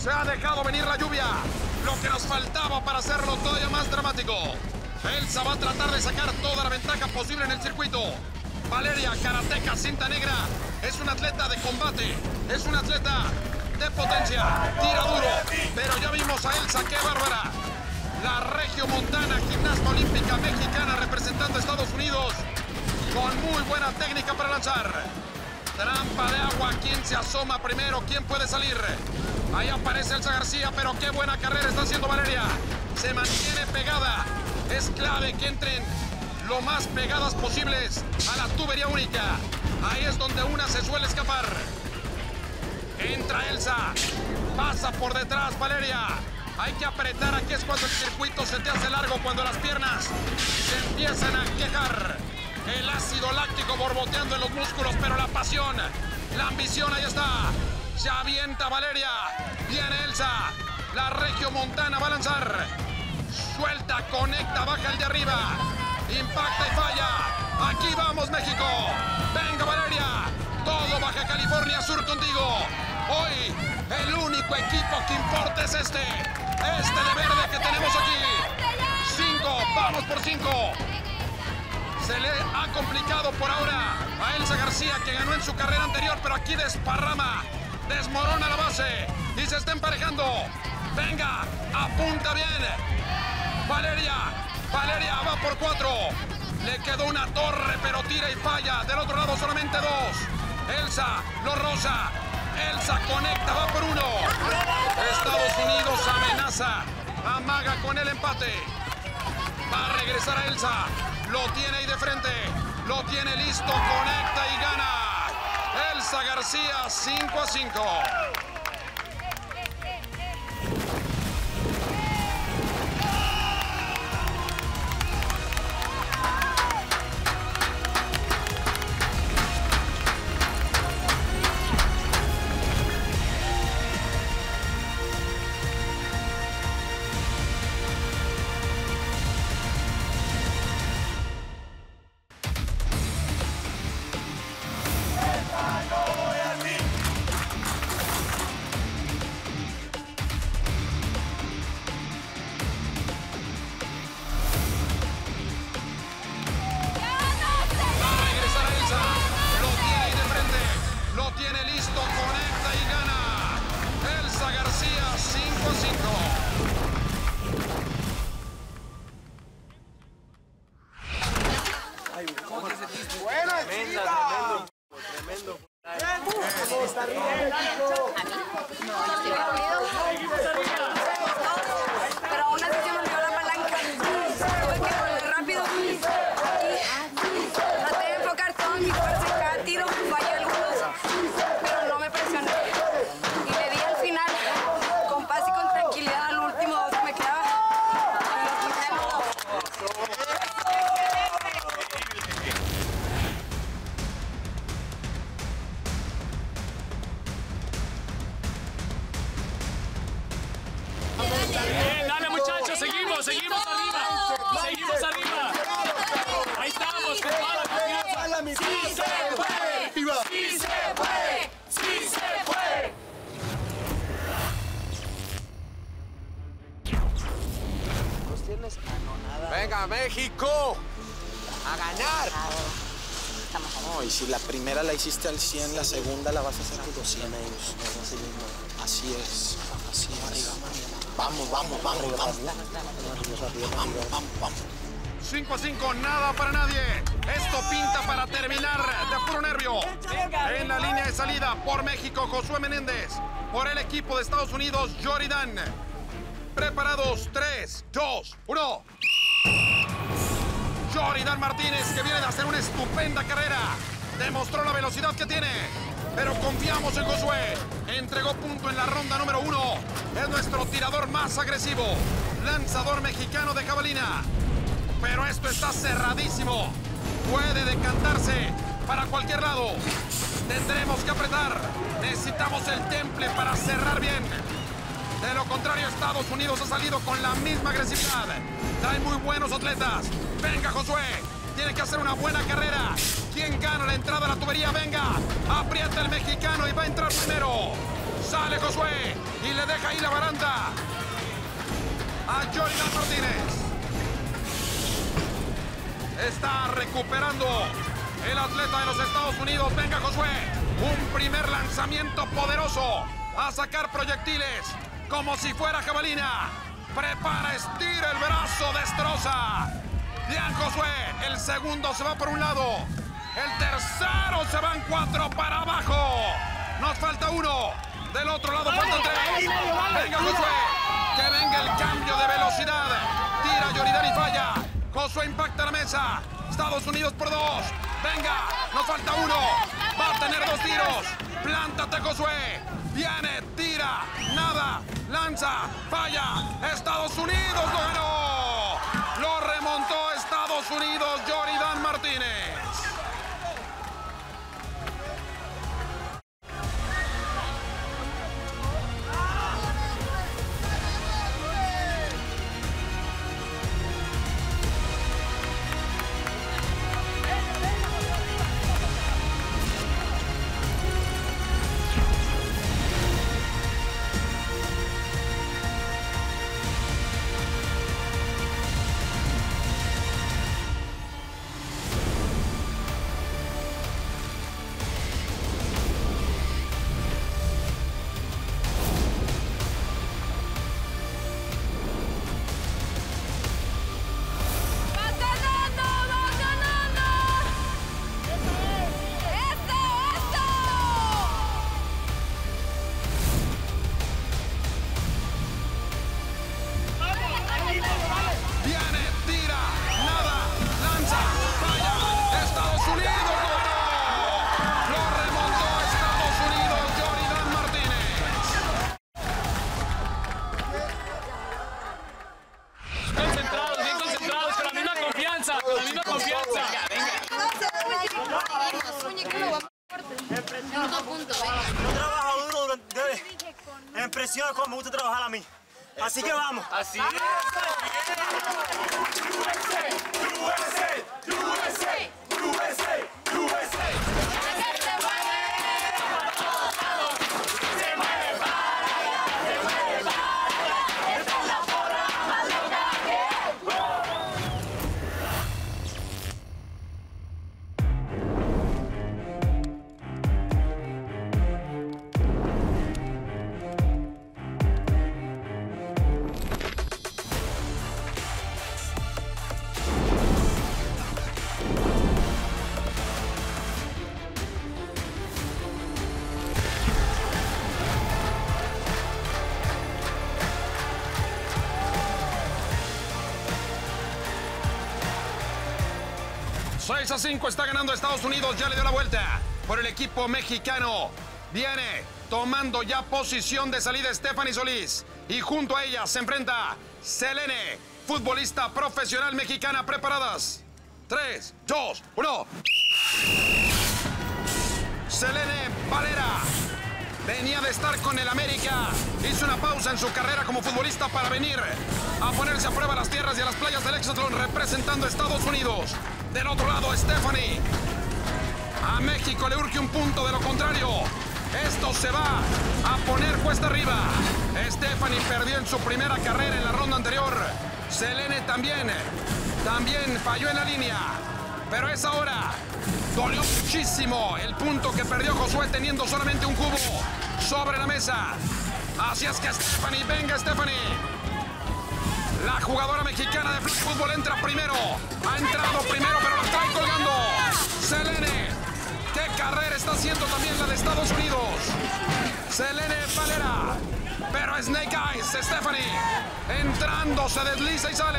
Se ha dejado venir la lluvia. Lo que nos faltaba para hacerlo todavía más dramático. Elsa va a tratar de sacar toda la ventaja posible en el circuito. Valeria, karateca, cinta negra, es una atleta de combate. Es una atleta de potencia. Tira duro. Pero ya vimos a Elsa, qué bárbara. La regiomontana, gimnasta olímpica mexicana representando a Estados Unidos. Con muy buena técnica para lanzar. Trampa de agua. ¿Quién se asoma primero? ¿Quién puede salir? Ahí aparece Elsa García, pero qué buena carrera está haciendo Valeria. Se mantiene pegada. Es clave que entren lo más pegadas posibles a la tubería única. Ahí es donde una se suele escapar. Entra Elsa. Pasa por detrás Valeria. Hay que apretar. Aquí es cuando el circuito se te hace largo, cuando las piernas se empiezan a quejar. El ácido láctico borboteando en los músculos, pero la pasión, la ambición, ahí está. Se avienta Valeria. Viene Elsa. La regiomontana va a lanzar. Suelta, conecta, baja el de arriba. Impacta y falla. Aquí vamos, México. Venga, Valeria. Todo Baja California Sur contigo. Hoy, el único equipo que importa es este de verde que tenemos aquí. 5, vamos por 5. Se le ha complicado por ahora a Elsa García, que ganó en su carrera anterior, pero aquí desparrama, desmorona la base y se está emparejando. Venga, apunta bien. Valeria va por 4. Le quedó una torre, pero tira y falla. Del otro lado solamente 2. Elsa lo roza. Elsa conecta, va por 1. Estados Unidos amenaza, amaga con el empate. Va a regresar a Elsa. Lo tiene ahí de frente. Lo tiene listo, conecta y gana. Elsa García, 5-5. Pero aún así se me olvidó la palanca. Tuve que volver rápido. Traté de enfocar toda mi fuerza en cada tiro. Fallé algunos, pero no me presioné. Y le di al final, con paz y con tranquilidad, al último 2 que me quedaba. Y lo quité todo. Bien, dale muchachos, seguimos arriba. Seguimos arriba. Ahí estamos, con toda la confianza. ¡Sí se puede! ¡Sí se puede! ¡Sí se puede! Los tienes anonadas. ¡Venga, México! ¡A ganar! No, y si la primera la hiciste al 100, la segunda la vas a hacer al 200. Así es. Así es. Vamos. 5-5, nada para nadie. Esto pinta para terminar de puro nervio. En la línea de salida por México, Josué Menéndez. Por el equipo de Estados Unidos, Yoridan. Preparados, 3, 2, 1. Yoridan Martínez, que viene de hacer una estupenda carrera. Demostró la velocidad que tiene. Pero confiamos en Josué. Entregó punto en la ronda número 1. Es nuestro tirador más agresivo. Lanzador mexicano de jabalina. Pero esto está cerradísimo. Puede decantarse para cualquier lado. Tendremos que apretar. Necesitamos el temple para cerrar bien. De lo contrario, Estados Unidos ha salido con la misma agresividad. Trae muy buenos atletas. Venga, Josué. Tiene que hacer una buena carrera. ¿Quién gana la entrada a la tubería? Venga. Aprieta el mexicano y va a entrar primero. Sale Josué y le deja ahí la baranda a Yoridan Martínez. Está recuperando el atleta de los Estados Unidos. Venga, Josué. Un primer lanzamiento poderoso a sacar proyectiles como si fuera jabalina. Prepara, estira el brazo, destroza. Bien, Josué. El segundo se va por un lado. El tercero se van 4 para abajo. Nos falta 1. Del otro lado faltan 3. Venga, Josué. Que venga el cambio de velocidad. Tira Yoridan y falla. Josué impacta la mesa. Estados Unidos por 2. Venga, nos falta 1. Va a tener 2 tiros. Plántate, Josué. Viene, tira, nada, lanza, falla. Estados Unidos lo ganó. Lo remontó Estados Unidos, Yoridan Martínez. Como me gusta trabajar a mí. Así que vamos. Así es. A 5 está ganando Estados Unidos, ya le dio la vuelta por el equipo mexicano. Viene tomando ya posición de salida Stephanie Solís y junto a ella se enfrenta Selene, futbolista profesional mexicana. Preparadas. 3, 2, 1. Selene Valera venía de estar con el América. Hizo una pausa en su carrera como futbolista para venir a ponerse a prueba a las tierras y a las playas del Hexatlón representando a Estados Unidos. Del otro lado, Stephanie. A México le urge un punto, de lo contrario, esto se va a poner cuesta arriba. Stephanie perdió en su primera carrera en la ronda anterior. Selene también falló en la línea. Pero es ahora. Dolió muchísimo el punto que perdió Josué teniendo solamente un cubo sobre la mesa. Así es que Stephanie, venga Stephanie. La jugadora mexicana de fútbol entra primero. Ha entrado primero, pero la trae colgando. Selene. ¿Qué carrera está haciendo también la de Estados Unidos? Selene Valera. Pero Snake Eyes, Stephanie. Entrando, se desliza y sale.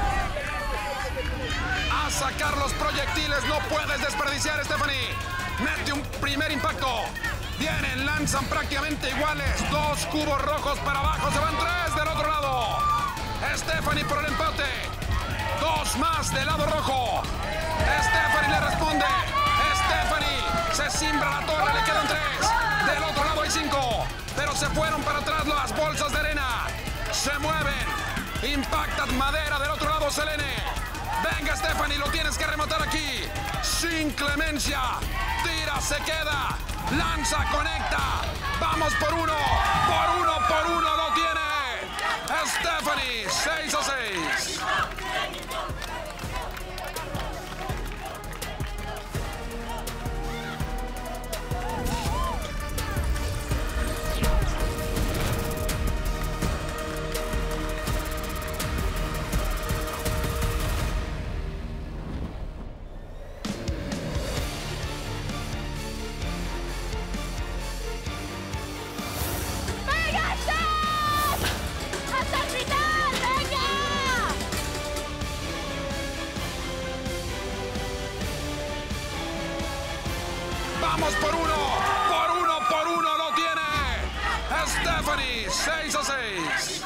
A sacar los proyectiles. No puedes desperdiciar, Stephanie. Mete un primer impacto. Vienen, lanzan prácticamente iguales. 2 cubos rojos para abajo. Se van 3 del otro lado. Stephanie por el empate. 2 más del lado rojo. Stephanie le responde. Stephanie se cimbra la torre. Le quedan 3. Del otro lado hay 5. Pero se fueron para atrás las bolsas de arena. Se mueven. Impactan madera del otro lado, Selene. Venga, Stephanie, lo tienes que rematar aquí. Sin clemencia. Tira, se queda. Lanza, conecta. Vamos por uno. Por uno lo tiene. Stephanie, 6-6. Vamos por uno lo tiene. Stephanie, 6-6.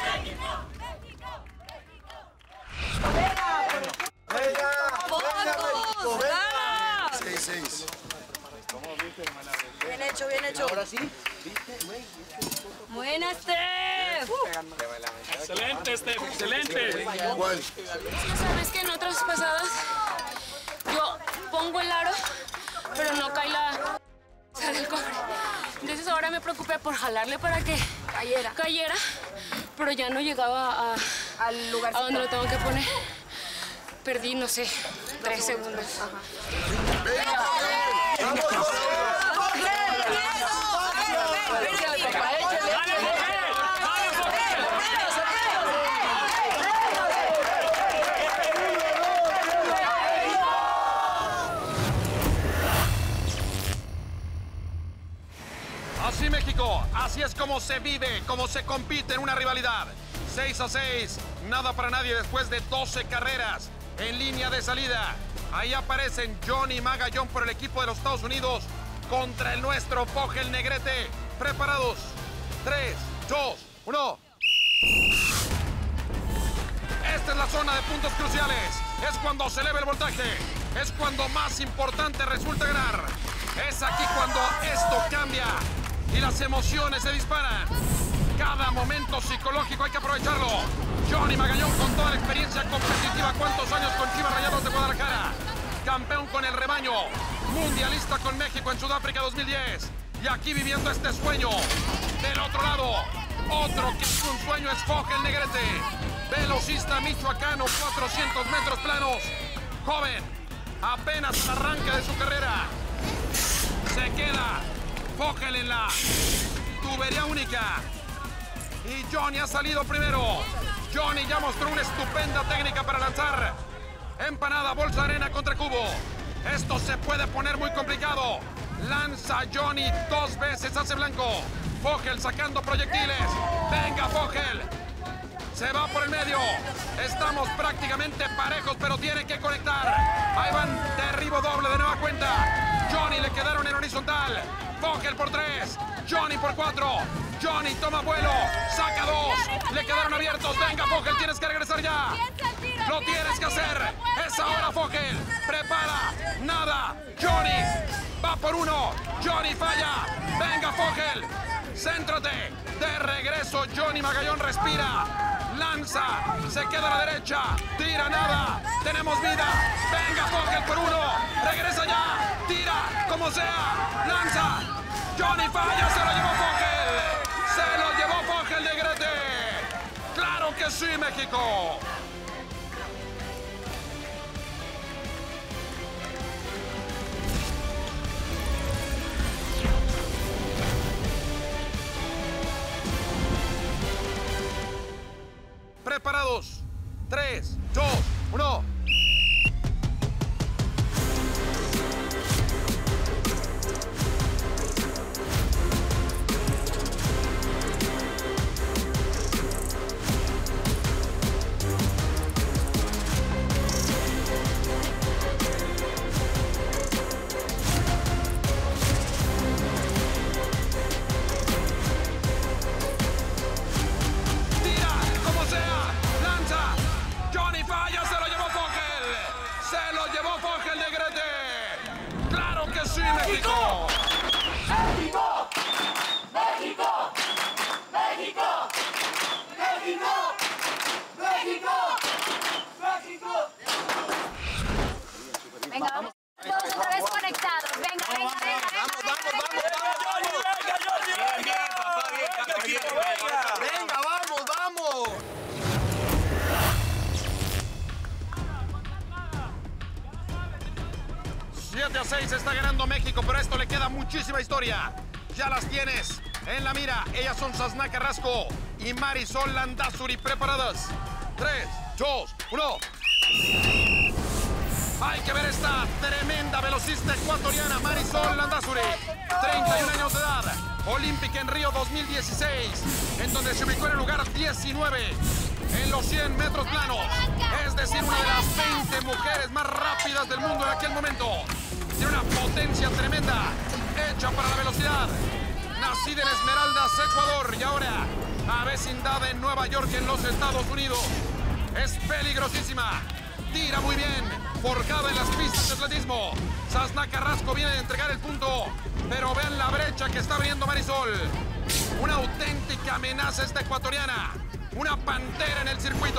¡Venga! 6-6. Bien hecho, bien hecho. Ahora sí. Buena, Steph. Excelente, Steph, excelente. ¿Cuál? ¿No sabes que en otras pasadas yo pongo el aro, pero no cae la del cofre? Entonces ahora me preocupé por jalarle para que cayera, pero ya no llegaba al lugar a donde lo tengo que poner. Perdí, no sé, 3 segundos. Así México, así es como se vive, como se compite en una rivalidad. 6-6, nada para nadie después de 12 carreras. En línea de salida, ahí aparecen Johnny Magallón por el equipo de los Estados Unidos contra el nuestro Fogel Negrete. ¿Preparados? 3, 2, 1. Esta es la zona de puntos cruciales. Es cuando se eleva el voltaje. Es cuando más importante resulta ganar. Es aquí cuando esto cambia y las emociones se disparan. Cada momento psicológico hay que aprovecharlo. Johnny Magallón con toda la experiencia competitiva. ¿Cuántos años con Chivas Rayados de Guadalajara? Campeón con el rebaño. Mundialista con México en Sudáfrica 2010. Y aquí viviendo este sueño. Del otro lado, otro que es un sueño es Fogel Negrete. Velocista michoacano, 400 metros planos. Joven, apenas arranca de su carrera. Se queda Fogel en la tubería única. Y Johnny ha salido primero. Johnny ya mostró una estupenda técnica para lanzar. Empanada, bolsa de arena contra cubo. Esto se puede poner muy complicado. Lanza Johnny 2 veces, hace blanco. Fogel sacando proyectiles. Venga Fogel. Se va por el medio. Estamos prácticamente parejos, pero tiene que conectar. Ahí van, derribo doble de nueva cuenta. Johnny le quedaron en horizontal. Fogel por 3. Johnny por 4. Johnny toma vuelo. Saca 2. Le quedaron abiertos. Venga, Fogel, tienes que regresar ya. Lo tienes que hacer. Es ahora, Fogel. Prepara. Nada. Johnny va por 1. Johnny falla. Venga, Fogel. Céntrate. De regreso, Johnny Magallón respira. Lanza, se queda a la derecha, tira nada, tenemos vida, venga Fogel por 1, regresa ya, tira, como sea, lanza, Johnny falla, se lo llevó Fogel Negrete, claro que sí México. Preparados. 3, 2, 1. ¡México! ¡México! ¡México! ¡México! ¡México! ¡México! ¡México! Venga, vamos todos otra vez conectados. Venga, venga, venga. Vamos. 7-6 está ganando México, pero a esto le queda muchísima historia. Ya las tienes en la mira. Ellas son Sasna Carrasco y Marisol Landázuri. Preparadas. 3, 2, 1. Hay que ver esta tremenda velocista ecuatoriana, Marisol Landázuri. 31 años de edad. Olímpica en Río 2016, en donde se ubicó en el lugar 19 en los 100 metros planos. Es decir, una de las 20 mujeres más rápidas del mundo en aquel momento. Tiene una potencia tremenda, hecha para la velocidad. Nacida en Esmeraldas, Ecuador, y ahora avecindada en Nueva York, en los Estados Unidos. Es peligrosísima, tira muy bien, forjada en las pistas de atletismo. Sasna Carrasco viene de entregar el punto, pero vean la brecha que está abriendo Marisol. Una auténtica amenaza esta ecuatoriana, una pantera en el circuito.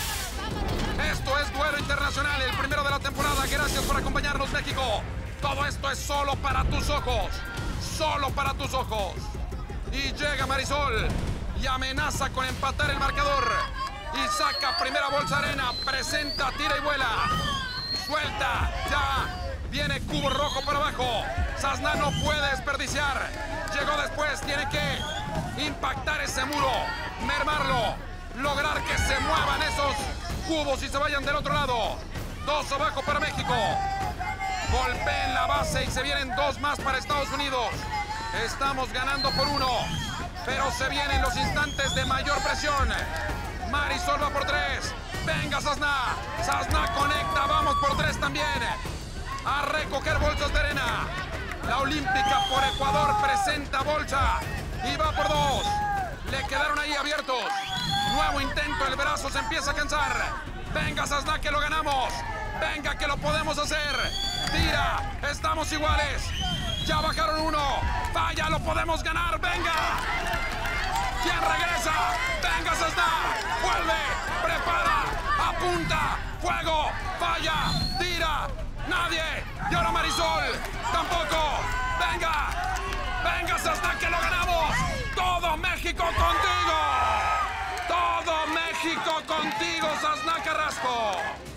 Esto es Duelo Internacional, el primero de la temporada. Gracias por acompañarnos, México. Todo esto es solo para tus ojos, solo para tus ojos. Y llega Marisol y amenaza con empatar el marcador. Y saca primera bolsa arena, presenta, tira y vuela. Suelta, ya. Viene cubo rojo por abajo. Sasna no puede desperdiciar. Llegó después, tiene que impactar ese muro, mermarlo, lograr que se muevan esos cubos y se vayan del otro lado. 2 abajo para México. Golpeen la base y se vienen 2 más para Estados Unidos. Estamos ganando por 1, pero se vienen los instantes de mayor presión. Marisol va por 3. Venga, Sasna. Sasna conecta, vamos por 3 también. A recoger bolsas de arena. La olímpica por Ecuador presenta bolsa y va por 2. Le quedaron ahí abiertos. Nuevo intento, el brazo se empieza a cansar. Venga, Sasna, que lo ganamos. Venga, que lo podemos hacer. Tira, estamos iguales. Ya bajaron 1. Falla, lo podemos ganar. Venga. ¿Quién regresa? Venga, Sasna. Vuelve, prepara, apunta, fuego, falla, tira. Nadie. Y ahora Marisol. Tampoco. Venga. Venga, Sasna, que lo ganamos. Todo México contigo. Todo México contigo, Sasna Carrasco.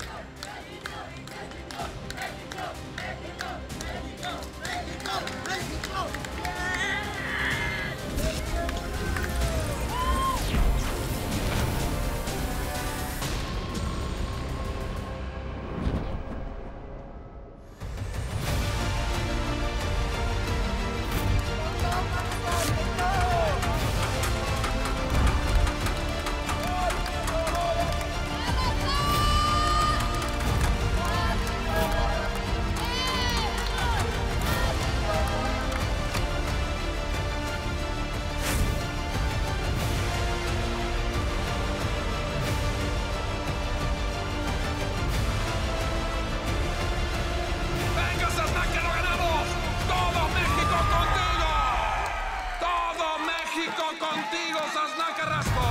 Contigo, Sasna Carrasco.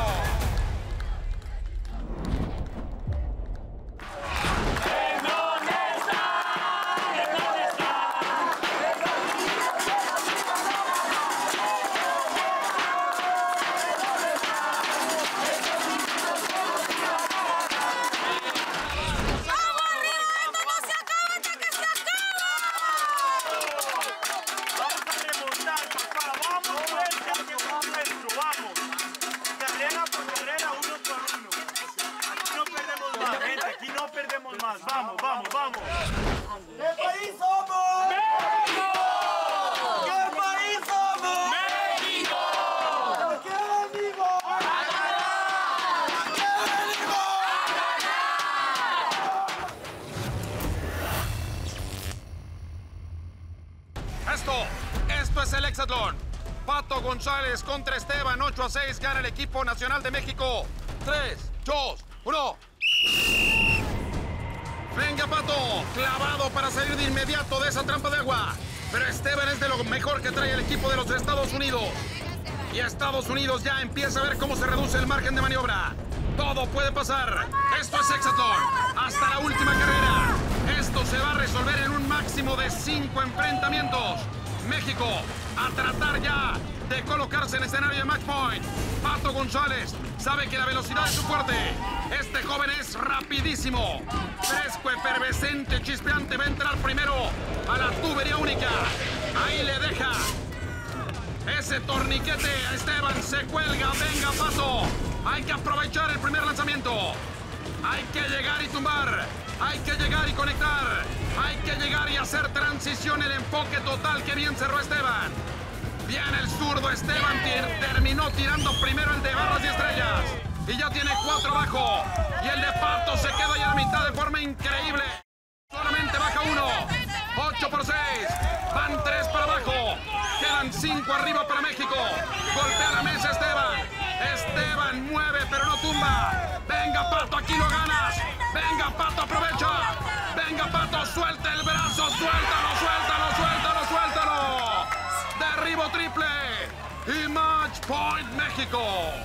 ¿En dónde está? ¿En dónde está? ¡Vamos arriba! ¡Esto no se acaba hasta que se acaba! Vamos a remontar, papá. Vamos fuerte, vamos. Carrera por carrera, 1 por 1. Aquí no perdemos más, gente. Aquí no perdemos más. Vamos, vamos, vamos. ¿Qué país somos? ¡México! ¿Qué país somos? ¡México! ¿Por qué venimos? ¡A ganar! ¿Por qué venimos? ¡A ganar! Esto es el Hexatlón. Pato González contra Esteban, 8-6, gana el equipo nacional de México. 3, 2, 1. Venga, Pato, clavado para salir de inmediato de esa trampa de agua. Pero Esteban es de lo mejor que trae el equipo de los Estados Unidos. Y Estados Unidos ya empieza a ver cómo se reduce el margen de maniobra. Todo puede pasar. Esto es Hexatlón. Hasta la última carrera. Esto se va a resolver en un máximo de 5 enfrentamientos. México a tratar ya de colocarse en escenario de match point. Pato González sabe que la velocidad es su fuerte. Este joven es rapidísimo, fresco, efervescente, chispeante. Va a entrar primero a tubería única. Ahí le deja. Ese torniquete a Esteban se cuelga. Venga, Pato. Hay que aprovechar el primer lanzamiento. Hay que llegar y tumbar. Hay que llegar y conectar. Hay que llegar y hacer transición. El enfoque total. Que bien cerró Esteban. Bien el zurdo Esteban. Terminó tirando primero el de barras y estrellas. Y ya tiene 4 abajo. Y el de Pato se queda ya a la mitad de forma increíble. Solamente baja 1. 8 por 6. Van 3 para abajo. Quedan 5 arriba para México. Golpea la mesa Esteban. Esteban mueve pero no tumba. Venga Pato, aquí lo ganas. Venga Pato, aprovecha. Venga Pato, suelta el brazo. Suéltalo, suéltalo, suéltalo, suéltalo. Derribo triple. Y match point México.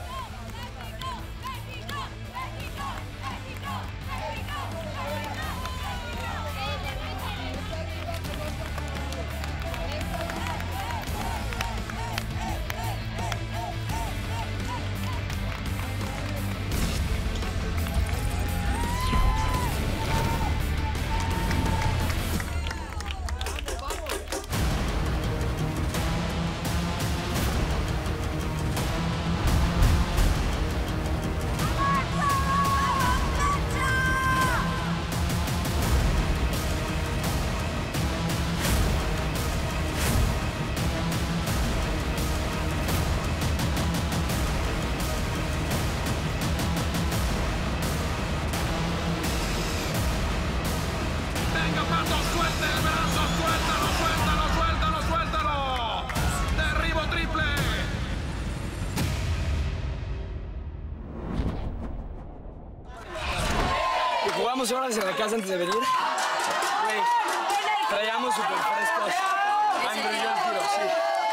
Jugamos horas en la casa antes de venir. Güey, traíamos súper frescos. Ay, me brilló el tiro, sí.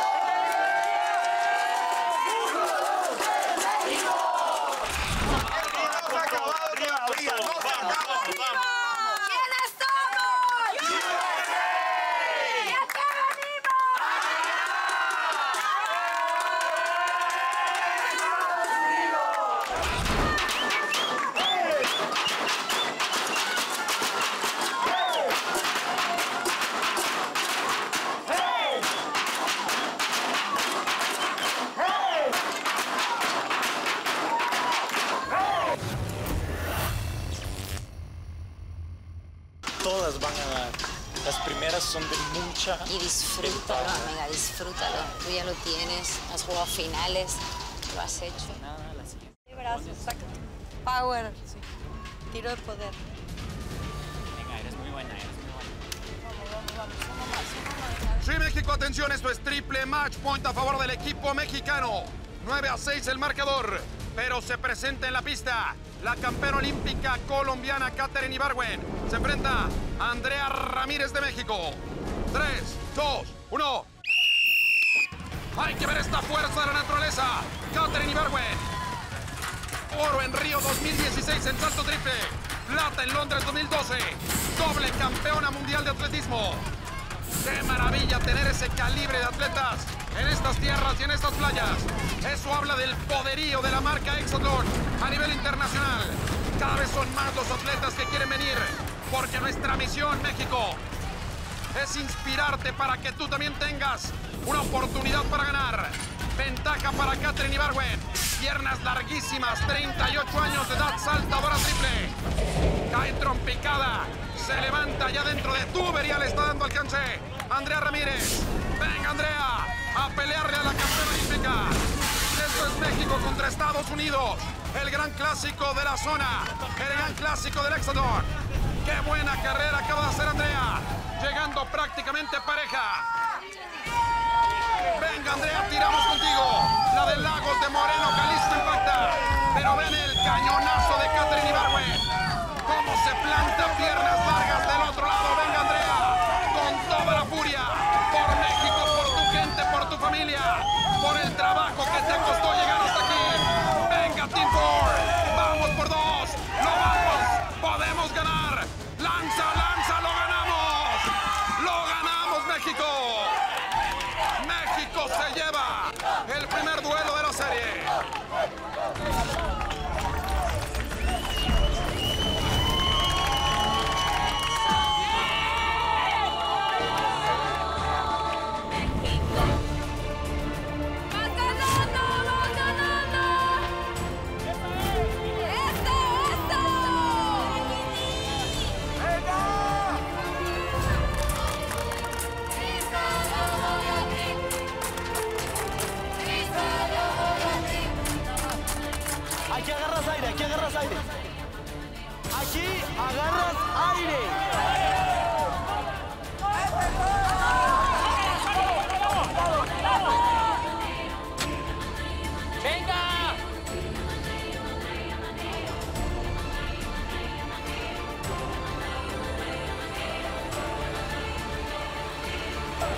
¿Quiénes somos? ¡Y a qué venimos! Todas van a dar. Las primeras son de mucha... Y disfrútalo, amiga, disfrútalo. Tú ya lo tienes, has jugado finales, lo has hecho. Brazos, saca. Power. Tiro de poder. Venga, eres muy buena, eres muy buena. Sí, México, atención, esto es triple match point a favor del equipo mexicano. 9-6 el marcador, pero se presenta en la pista la campeona olímpica colombiana Katherine Ibargüen. Se enfrenta a Andrea Ramírez de México. 3, 2, 1. Hay que ver esta fuerza de la naturaleza. Katherine Ibargüen. Oro en Río 2016 en salto triple. Plata en Londres 2012. Doble campeona mundial de atletismo. ¡Qué maravilla tener ese calibre de atletas en estas tierras y en estas playas! Eso habla del poderío de la marca Hexatlón a nivel internacional. Cada vez son más los atletas que quieren venir, porque nuestra misión, México, es inspirarte para que tú también tengas una oportunidad para ganar. Ventaja para Katherine Ibargüen. Piernas larguísimas, 38 años de edad, saltadora triple. Cae trompicada. Se levanta ya dentro de tubería, le está dando alcance Andrea Ramírez. Venga, Andrea, a pelearle a la campeona olímpica. Esto es México contra Estados Unidos. El gran clásico de la zona. El gran clásico del Hexatlón. Qué buena carrera acaba de hacer Andrea. Llegando prácticamente pareja. Venga, Andrea, tiramos contigo. La de Lagos de Moreno, Jalisco impacta. Pero ven el cañonazo de Katherine Ibargüen. Cómo se planta, piernas largas del otro lado. Venga, Andrea, con toda la furia. Por México, por tu gente, por tu familia. Por el trabajo que te costó llegar hasta aquí. Venga, Team Ford. Vamos por 2. Lo vamos. Podemos ganar. Lanza, lanza, lo ganamos. Lo ganamos, México. México se lleva el primer duelo de la serie.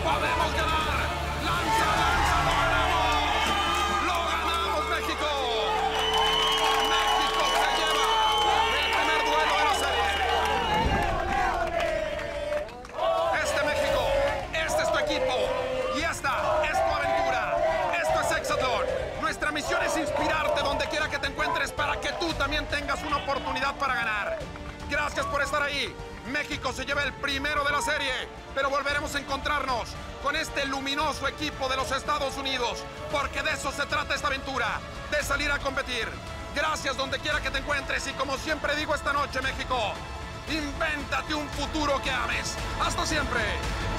¡Podemos ganar! ¡Lanza, lanza! ¡Lo ganamos! ¡Lo ganamos, México! ¡México se lleva el primer duelo de la serie! Este México, este es tu equipo y esta es tu aventura. Esto es Hexatlón. Nuestra misión es inspirarte donde quiera que te encuentres para que tú también tengas una oportunidad para ganar. Gracias por estar ahí. México se lleva el primero de la serie, pero volveremos a encontrarnos con este luminoso equipo de los Estados Unidos, porque de eso se trata esta aventura, de salir a competir. Gracias donde quiera que te encuentres y como siempre digo esta noche, México, invéntate un futuro que ames. ¡Hasta siempre!